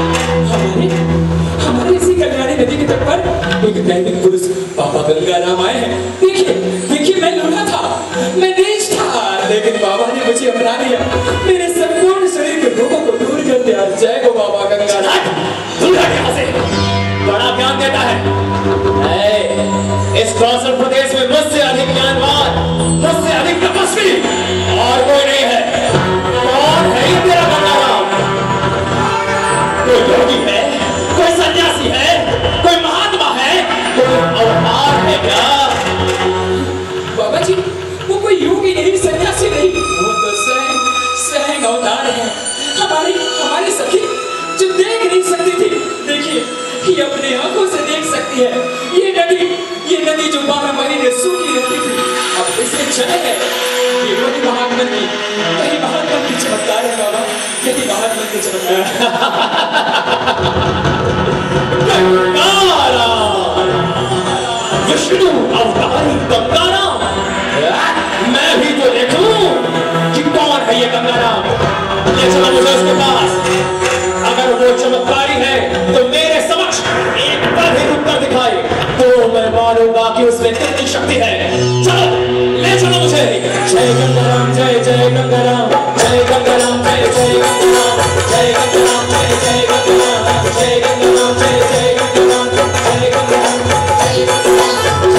हमारे इसी कल्याणी नदी के तट पर एक दैनिक पुरुष बाबा गंगाराम आए हैं। देखिए मैं लूटा था, मैं नीच था, लेकिन बाबा ने मुझे अपना लिया, मेरे संपूर्ण शरीर के रोगों को दूर कर दिया। जय हो बाबा गंगाराम। दूर हट यहाँ से, बड़ा ज्ञान देता है। इस कौशल प्रदेश में मुझसे अधिक ज्ञानवान, मुझसे अधिक तपस्वी और कोई नहीं है। कौन है ये तेरा गंगाराम? कोई योगी है, कोई सन्यासी है, कोई महात्मा है, कोई अवतार है क्या? बाबा जी, वो कोई योगी नहीं, सन्यासी नहीं, वो तो स्वयं अवतार है। हमारी सखी जो देख नहीं सकती थी, देखिए ये अपने आंखों से देख सकती है। ये नदी जो 12 महीने सूखी रहती थी, अब इसे जय है। ये वही महात्मा की, यही महात्मा की चमत्कार है बाबा, यही महात्मा की चमत्कार। विष्णु अवतारी गंगाराम, मैं भी तो देखूं कि कौन है ये गंगाराम। ले चलो मुझे उसके पास। अगर वो चमत्कारी है तो मेरे समक्ष एक बार ही रुककर दिखाए तो मैं मानूंगा कि उसमें कितनी शक्ति है। चलो ले चलो मुझे। जय गंगाराम, जय जय गंगाराम, जय गंगाराम, जय जय गंगाराम, जय गंगाराम, जय जय गंगाराम, जय गंगाराम, जय जय गंगाराम, जय गंगाराम, जय गंगाराम।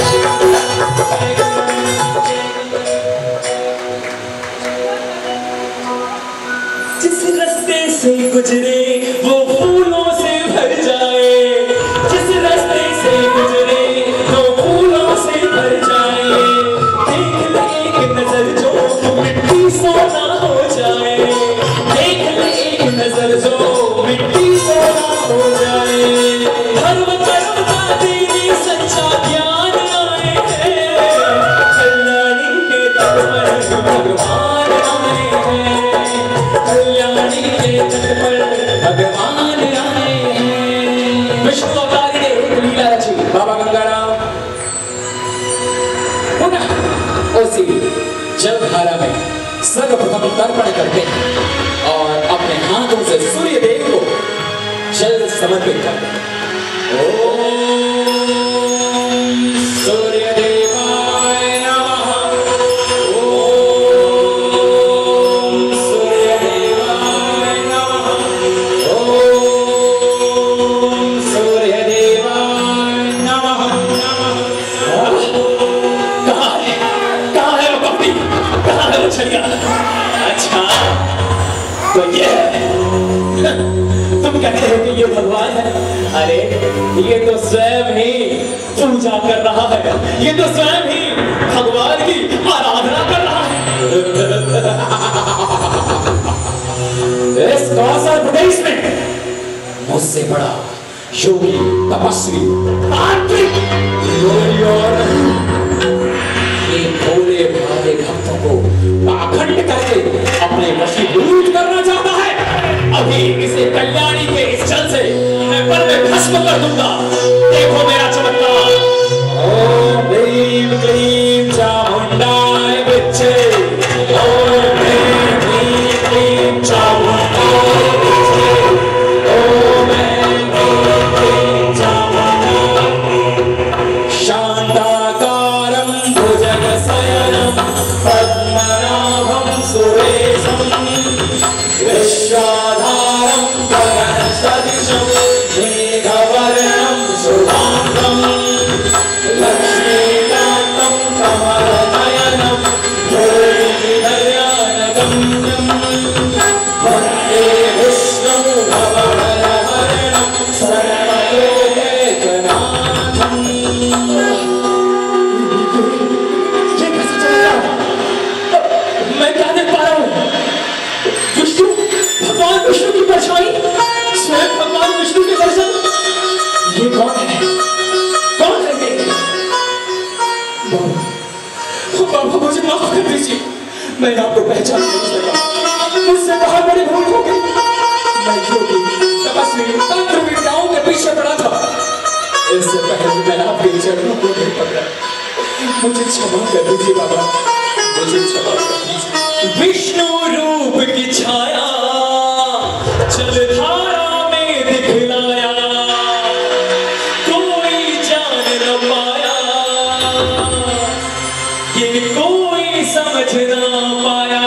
जिस रास्ते से गुजरे वो फूलों से भर जाए, जिस रास्ते से गुजरे वो फूलों से भर जाए। देख ले एक नजर जो मिट्टी सोना हो जाए, देख ले एक नजर जो मिट्टी सोना हो जाए। धर्म कर्म का तेरी सच्चा ज्ञान आए हैं, कल्याणी के तट पर भगवान आए हैं, कल्याणी के तट पर भगवान आए हैं। विष्णु अवतारी ने एक लीला रची। बाबा गंगाराम पुनः उसी जलधारा में सर्वप्रथम तर्पण करते हैं और अपने हाथों से सूर्य देव को जल समर्पित करते हैं। ओम सूर्य देवाय नमः, ओम सूर्य देवाय नमः, ओम सूर्य देवाय नमः, नमः। कहाँ है वो कपड़ी, कहाँ है वो छलिया? अच्छा तो ये तुम कहते हो कि ये भगवान है? अरे ये तो स्वयं ही पूजा कर रहा है, ये तो स्वयं ही भगवान की आराधना कर रहा है। इस कौशल प्रदेश में मुझसे बड़ा योगी, तपस्वी, तांत्रिक कोई और ये भोले भाले भक्तों को पाखंड करके अपने वशीभूत करना चाहता है। अभी इसे कल्याणी के इस जल से मैं पल में भस्म कर दूंगा। देखो मेरा चमत्कार। ओम भीम क्लीम चामुंडाय विच्चे, ओम भीम क्लीम चामुंडाय विच्चे, ओम भीम क्लीम चामुंडाय। शांताकारं भुजगशयनं पद्मनाभं सुरेशं, विश्वाधारं गगनसदृशं मेघवर्णं शुभांगं, लक्ष्मीकान्तं कमलनयनं ध्रुवविहर्यानगम्यं, वन्दे विष्णुं भवहरहरणं सर्वलोकैकनाथं। ये कैसे चलेगा? मैं क्या देख पा रहा हूँ? विष्णु, भगवान विष्णु की परछाई, स्वयं भगवान विष्णु के दर्शन। ये कौन है? कौन है ये? बाबा मुझे माफ कर दीजिए, मैं आपको पहचान नहीं सका, मुझसे बहुत बड़ी भूल हो गई। मैं योगी, तपस्वी, तंत्र विद्याओं के पीछे पड़ा था। इससे पहले मैं आपके चरणों को नहीं पकड़ा। मुझे क्षमा कर दीजिए बाबा, मुझे विष्णु रूप की छाया जलधारा में दिखलाया, कोई जान न पाया, ये कोई समझ न पाया।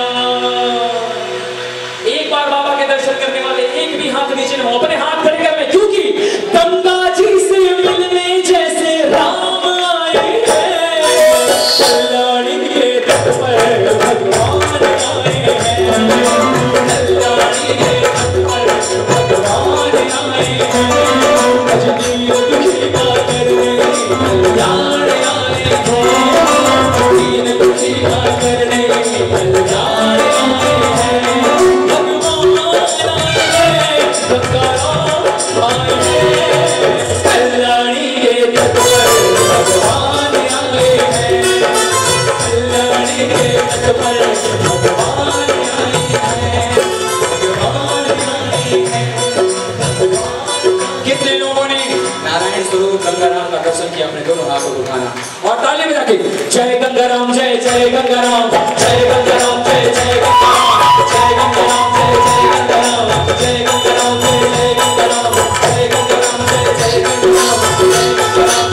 एक बार बाबा के दर्शन करने वाले एक भी हाथ नीचे न हो, अपने हाथ खड़े कर ले, क्योंकि गंगा जी से मिलने जैसे राम आए हैं, कल्याणी के तट पर भगवान आए हैं, कल्याणी के तट पर भगवान आए हैं, अजनीर दुखी का करने कल्याण आए हैं, दीन दुखी का करने कल्याण आए हैं, भगवान आए हैं, गंगाराम आए हैं, कल्याणी के तट पर भगवान आए हैं, कल्याणी के तट पर भगवान आए हैं, भगवान आए हैं। कितने लोगों ने नारायण स्वरूप गंगाराम का दर्शन किया? अपने दोनों हाथों को उठाना और ताली बजा के जय गंगाराम, जय जय गंगाराम, जय गंगाराम, जय जय गंगाराम, जय गंगाराम, जय जय गंगाराम, जय गंगाराम, जय जय गंगाराम, जय गंगाराम, जय जय गंगाराम, जय गंगाराम,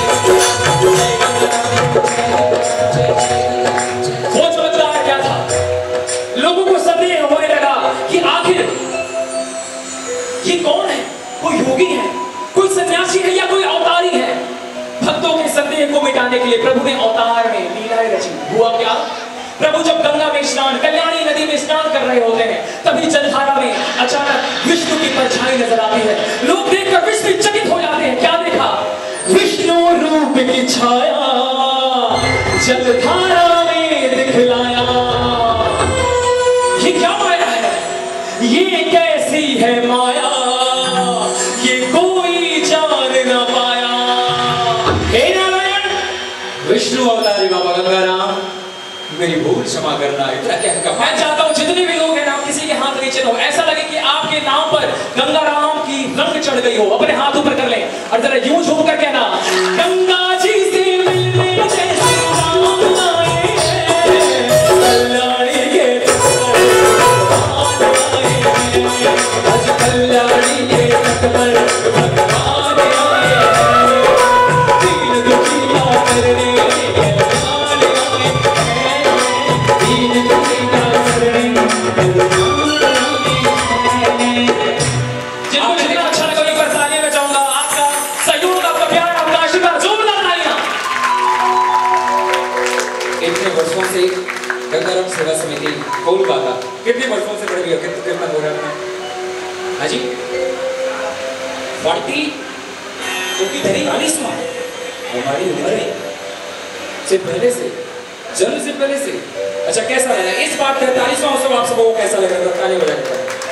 जय जय। वो चमत्कार क्या था? लोगों को संदेह होने लगा कि आखिर ये कौन है? कोई योगी है, कोई सन्यासी है या कोई अवतारी है? भक्तों के संदेह को मिटाने के लिए प्रभु ने अवतार में लीलाएं रची। हुआ क्या? प्रभु जब गंगा में स्नान, कल्याणी नदी में स्नान कर रहे होते हैं, तभी जलधारा में अचानक विष्णु की परछाई नजर आती है। लोग देखकर विस्मित हो जाते हैं। क्या देखा? विष्णु रूप की छाया जलधारा में दिखलाया। ये क्या माया है? ये कैसी है माया? ये कोई जान न पाया। हे नारायण, विष्णु अवतारी बाबा गंगाराम, मेरी भूल क्षमा करना। इतना क्या मैं चाहता हूँ जितने भी लोग हैं ना, किसी के हाथ नीचे हो, ऐसा लगे कि आपके नाम पर गंगाराम की रंग चढ़ गई हो। अपने हाथ ऊपर कर लें और जरा यूं झूम कर कहना, गंगा जी से मिलने जैसे राम आए हैं, कल्याणी के तट पर भगवान आए हैं, आज कल्याणी के तट पर भगवान आए हैं, दीन दुखी का करने कल्याण आए हैं, दीन दुखी का करने कल्याण आए हैं। जिनको जितना अच्छा लगा एक बार तालियां मैं चाहूंगा। आपका सहयोग, आपका प्यार, आपका आशीर्वाद, जोरदार तालियां। इतने वर्षों से गंगाराम सेवा समिति कोलकाता कितने वर्षों से बढ़ गया? कितना हो रहा है? हाँ जी, 40 क्योंकि धरी 40वां हमारी उम्र से पहले से, जन्म से पहले से। अच्छा, कैसा लगा इस बात 43वां उत्सव आप सबको कैसा लगा? ताली बजा के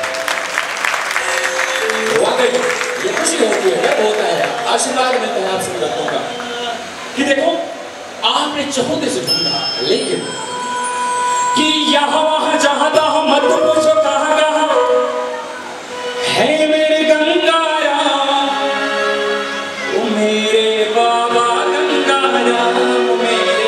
वाकई ये खुशी होती है, गर्व होता है, आशीर्वाद मिलता है आप सभी भक्तों का कि देखो आपने चहुते से ढूंढा, लेकिन कि यहाँ वहाँ जहाँ तहाँ मत पूछो कहाँ कहाँ है मेरे गंगाराम, ओ मेरे बाबा गंगाराम, मेरे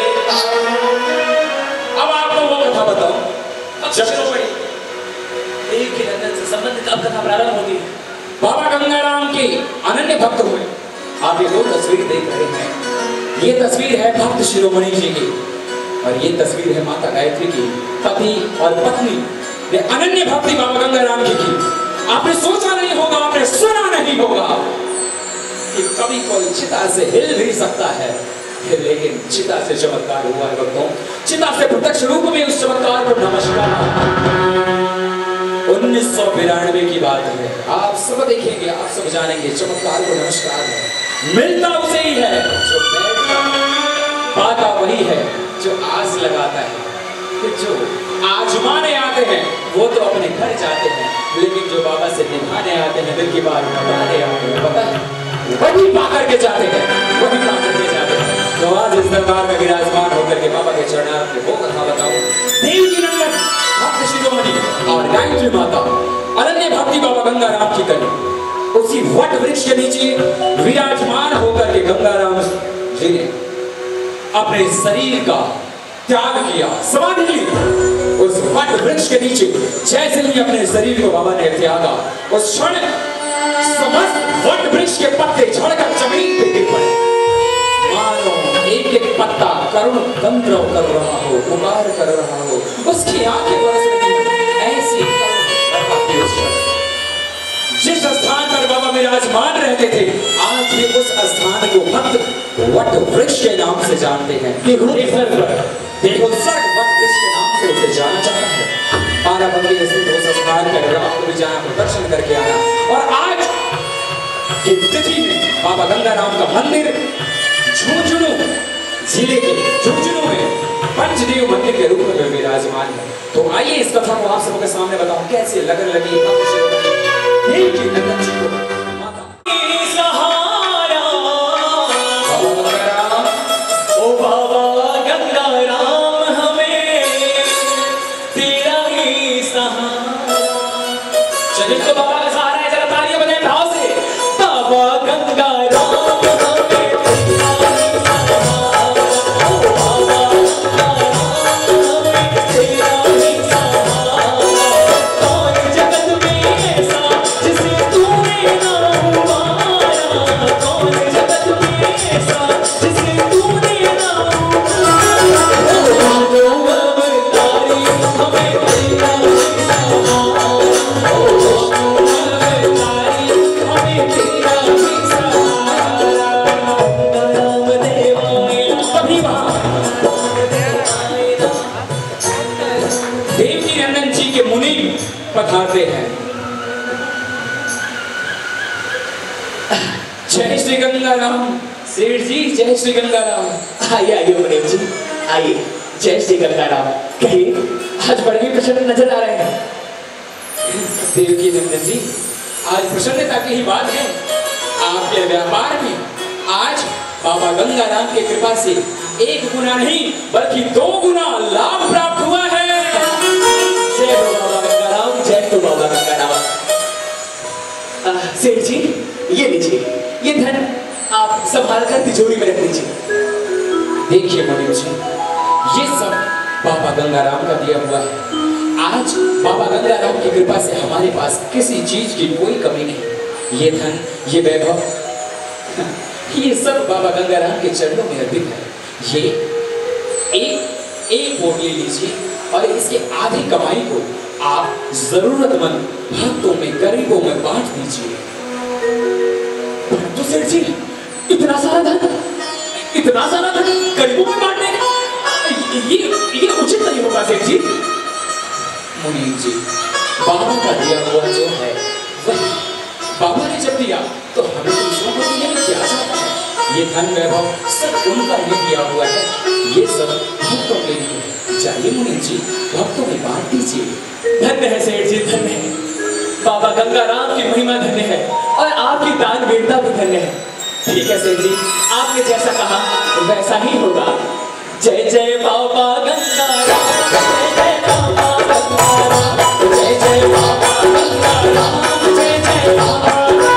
अब आपको वो कथा बताओ। जब शिरोमणि एक ही नंदन से संबंधित अब कथा प्रारंभ होती है। बाबा गंगाराम के अनन्य भक्त हुए। आप ये दो तस्वीर देख रहे हैं, ये तस्वीर है भक्त शिरोमणि जी की और ये तस्वीर है माता गायत्री की। पति और पत्नी ने अनन्य भक्ति बाबा गंगाराम जी की। आपने सोचा नहीं होगा, आपने सुना नहीं होगा कि कभी कोई चिता से हिल भी सकता है, लेकिन चिता से चमत्कार हुआ है भक्तों। चिता से प्रत्यक्ष रूप में उस चमत्कार को नमस्कार। 1992 की बात है, आप सब देखेंगे, आप सब जानेंगे, चमत्कार को नमस्कार है। मिलता उसे ही है जो बैठता, पाता वही है जो आस लगाता है। कि जो आजमाने आते हैं वो तो अपने घर जाते हैं, लेकिन जो बाबा से निभाने आते हैं, दिल की बात बताने आते हैं, पता है वही पाकर के जाते हैं, वही पाकर के जाते हैं। तो आज इस दरबार में विराजमान होकर के बाबा के चरणार्थ में वो कथा बताऊं। देवी नंदन भक्त शिरोमणि और गायत्री माता अनन्य भक्ति बाबा गंगाराम की कली उसी वट वृक्ष के नीचे विराजमान होकर के गंगाराम जी ने अपने शरीर का त्याग किया, समाधि ली। उस वट वृक्ष के नीचे जैसे ही अपने शरीर को बाबा ने त्यागा, उस क्षण समस्त वट वृक्ष के पत्ते झड़कर जमीन पे गिर पड़े, मानो एक एक पत्ता करुण तंत्र कर रहा हो, पुकार कर रहा हो। उसकी आंखें बरस रही ऐसी जिस स्थान पर बाबा विराजमान रहते थे, आज भी उस स्थान को भक्त वट वृक्ष के नाम से जानते हैं। देखो सर्ग वट वृक्ष के नाम से उसे जाना जाता है। बाराबंकी स्थित उस स्थान पर आपको भी जाना, दर्शन करके आना। और आज की तिथि में बाबा गंगाराम का मंदिर झुंझुनू जिले के झुंझुनू में पंचदेव मंदिर के रूप में विराजमान है। तो आइए इस कथा को आप सबके सामने बताऊं कैसे लगन लगी देव की नंदन जी को माता सहारा ओ बाबा गंगाराम, हमें तेरा ही सहारा। चलिए तो बाबा का सहारा है, जरा तालियां बजाएं भाव से। बाबा गंगाराम पधारते हैं। जय श्री गंगाराम सेठ जी, जय श्री गंगाराम। आइए आइए मुनीम जी, आइए। जय श्री गंगाराम। कहिए, आज बड़े ही प्रसन्न नजर आ रहे हैं। देवकी नंदन जी, आज प्रसन्नता की ही बात है। आपके व्यापार में आज बाबा गंगाराम की कृपा से एक गुना नहीं बल्कि 2 गुना लाभ प्राप्त हुआ है। जय हो बाबा गंगाराम, जय हो बाबा गंगाराम। सेठ जी, ये लीजिए, ये धन आप संभाल कर तिजोरी में रख दीजिए। देखिए मुनीम जी, ये सब बाबा गंगाराम का दिया हुआ है। आज बाबा गंगाराम की कृपा से हमारे पास किसी चीज की कोई कमी नहीं। ये धन, ये वैभव, ये सब बाबा गंगाराम के चरणों में अर्पित है। ये एक वोट ले लीजिए और इसके आधी कमाई को आप जरूरतमंद भक्तों में, गरीबों में बांट दीजिए। तो सेठ जी, इतना सारा धन गरीबों में बांटने, ये उचित नहीं होगा सेठ जी। मुनीम जी, बाबा का दिया हुआ जो है वही बाबा ने जब दिया तो हमें दूसरों को देने में क्या जाता है। ये धन वैभव सब उनका ही दिया हुआ है, ये सब भक्तों के लिए। चाहिए मुनीम जी, भक्तों में बांट दीजिए। धन्य है सेठ जी, धन्य है। बाबा गंगाराम की महिमा धन्य है और आपकी दान वीरता भी धन्य है। ठीक है सेठ जी, आपने जैसा कहा वैसा ही होगा। जय जय बाबा गंगाराम, जय जय बाबा गंगाराम, जय जय बाबा गंगाराम, जय जय बाबा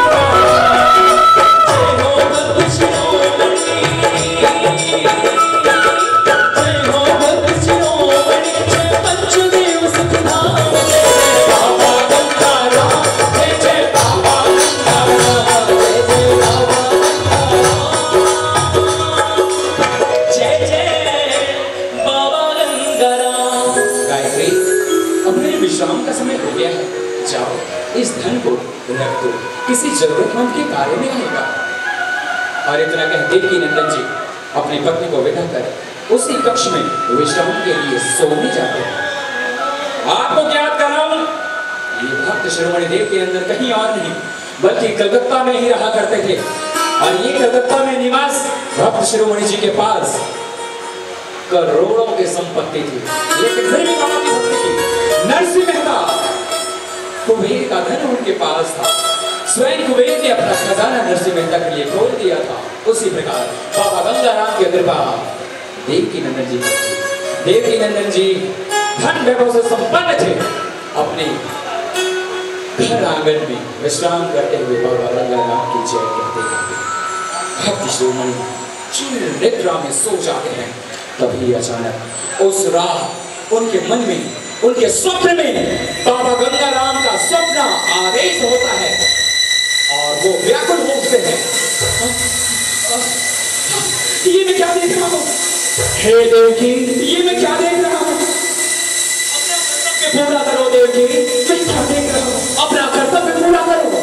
विश्राम का समय हो गया है। जाओ, इस धन को रख दो, किसी जरूरतमंद के कार्य में आएगा। और इतना कह देवकी नंदन जी अपनी पत्नी को विदा कर उसी कक्ष में विश्राम के लिए सोने जाते हैं। आपको ज्ञात कराऊं, ये भक्त शिरोमणि देवकी नंदन कहीं और नहीं बल्कि कलकत्ता में ही रहा करते थे। और ये कलकत्ता में निवास भक्त शिरोमणि जी के पास करोड़ों की संपत्ति थी। लेकिन फिर भी बाबा की भक्ति की नरसिंह मेहता कुबेर का धन उनके पास था। स्वयं कुबेर ने अपना खजाना नरसिंह मेहता के लिए खोल दिया था। उसी प्रकार बाबा गंगाराम की कृपा देवकी नंदन जी पर थी। देवकी नंदन जी धन वैभव से संपन्न थे। अपने घर आंगन में विश्राम करते हुए बाबा गंगाराम की जय कहते कहते भक्त शिरोमणि चिर निद्रा में सो जाते हैं। तभी अचानक उस रात उनके मन में, उनके स्वप्न में बाबा गंगाराम का स्वप्न आदेश होता है और वो व्याकुल हो उठते हैं। ये मैं क्या देख रहा हूँ? हे देवकी, ये मैं क्या देख रहा हूँ? अपना कर्तव्य पूरा करो देवकी। मैं क्या देख रहा हूँ? अपना कर्तव्य पूरा करो।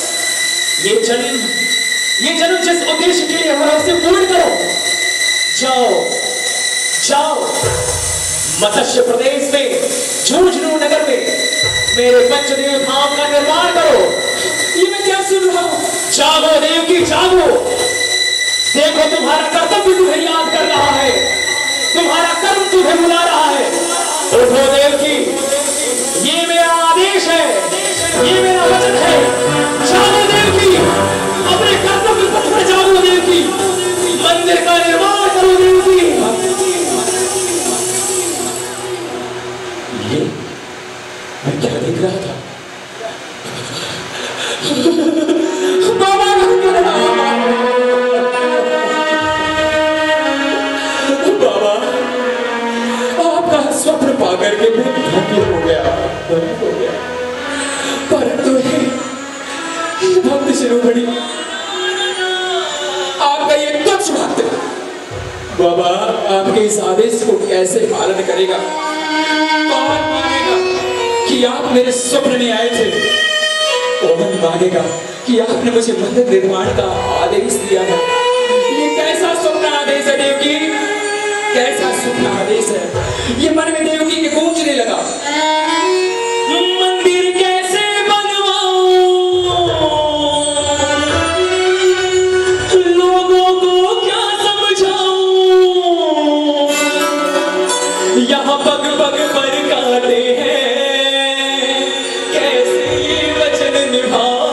ये जन्म जिस उद्देश्य के लिए है उसे पूर्ण करो। जाओ जाओ मत्स्य प्रदेश में झुंझुनू नगर में मेरे पंचदेव धाम का निर्माण करो। ये मैं क्या सुन रहा हूँ? जागो देवकी जागो। देखो तुम्हारा कर्तव्य तुम्हें याद कर रहा है, तुम्हारा कर्म तुम्हें बुला रहा है। उठो देवकी, ये मेरा आदेश है, ये मेरा वचन है। जागो देवकी, अपने कर्तव्य पथ पर जागो देवकी। मंदिर का निर्माण करो देवकी। ये मैं क्या देख रहा था? बाबा बाबा, आपका स्वप्न पाकर के मैं धन्य हो गया। परंतु भक्त शिरोमणि, आपका ये तुच्छ भक्त बाबा आपके इस आदेश को कैसे पालन करेगा? कौन मानेगा कि आप मेरे स्वप्न में आए थे? कौन मानेगा कि आपने मुझे मंदिर निर्माण का आदेश दिया है? ये कैसा स्वप्न आदेश है देवकी? कैसा स्वप्न आदेश है? ये मन में देवकी के गूंजने लगा।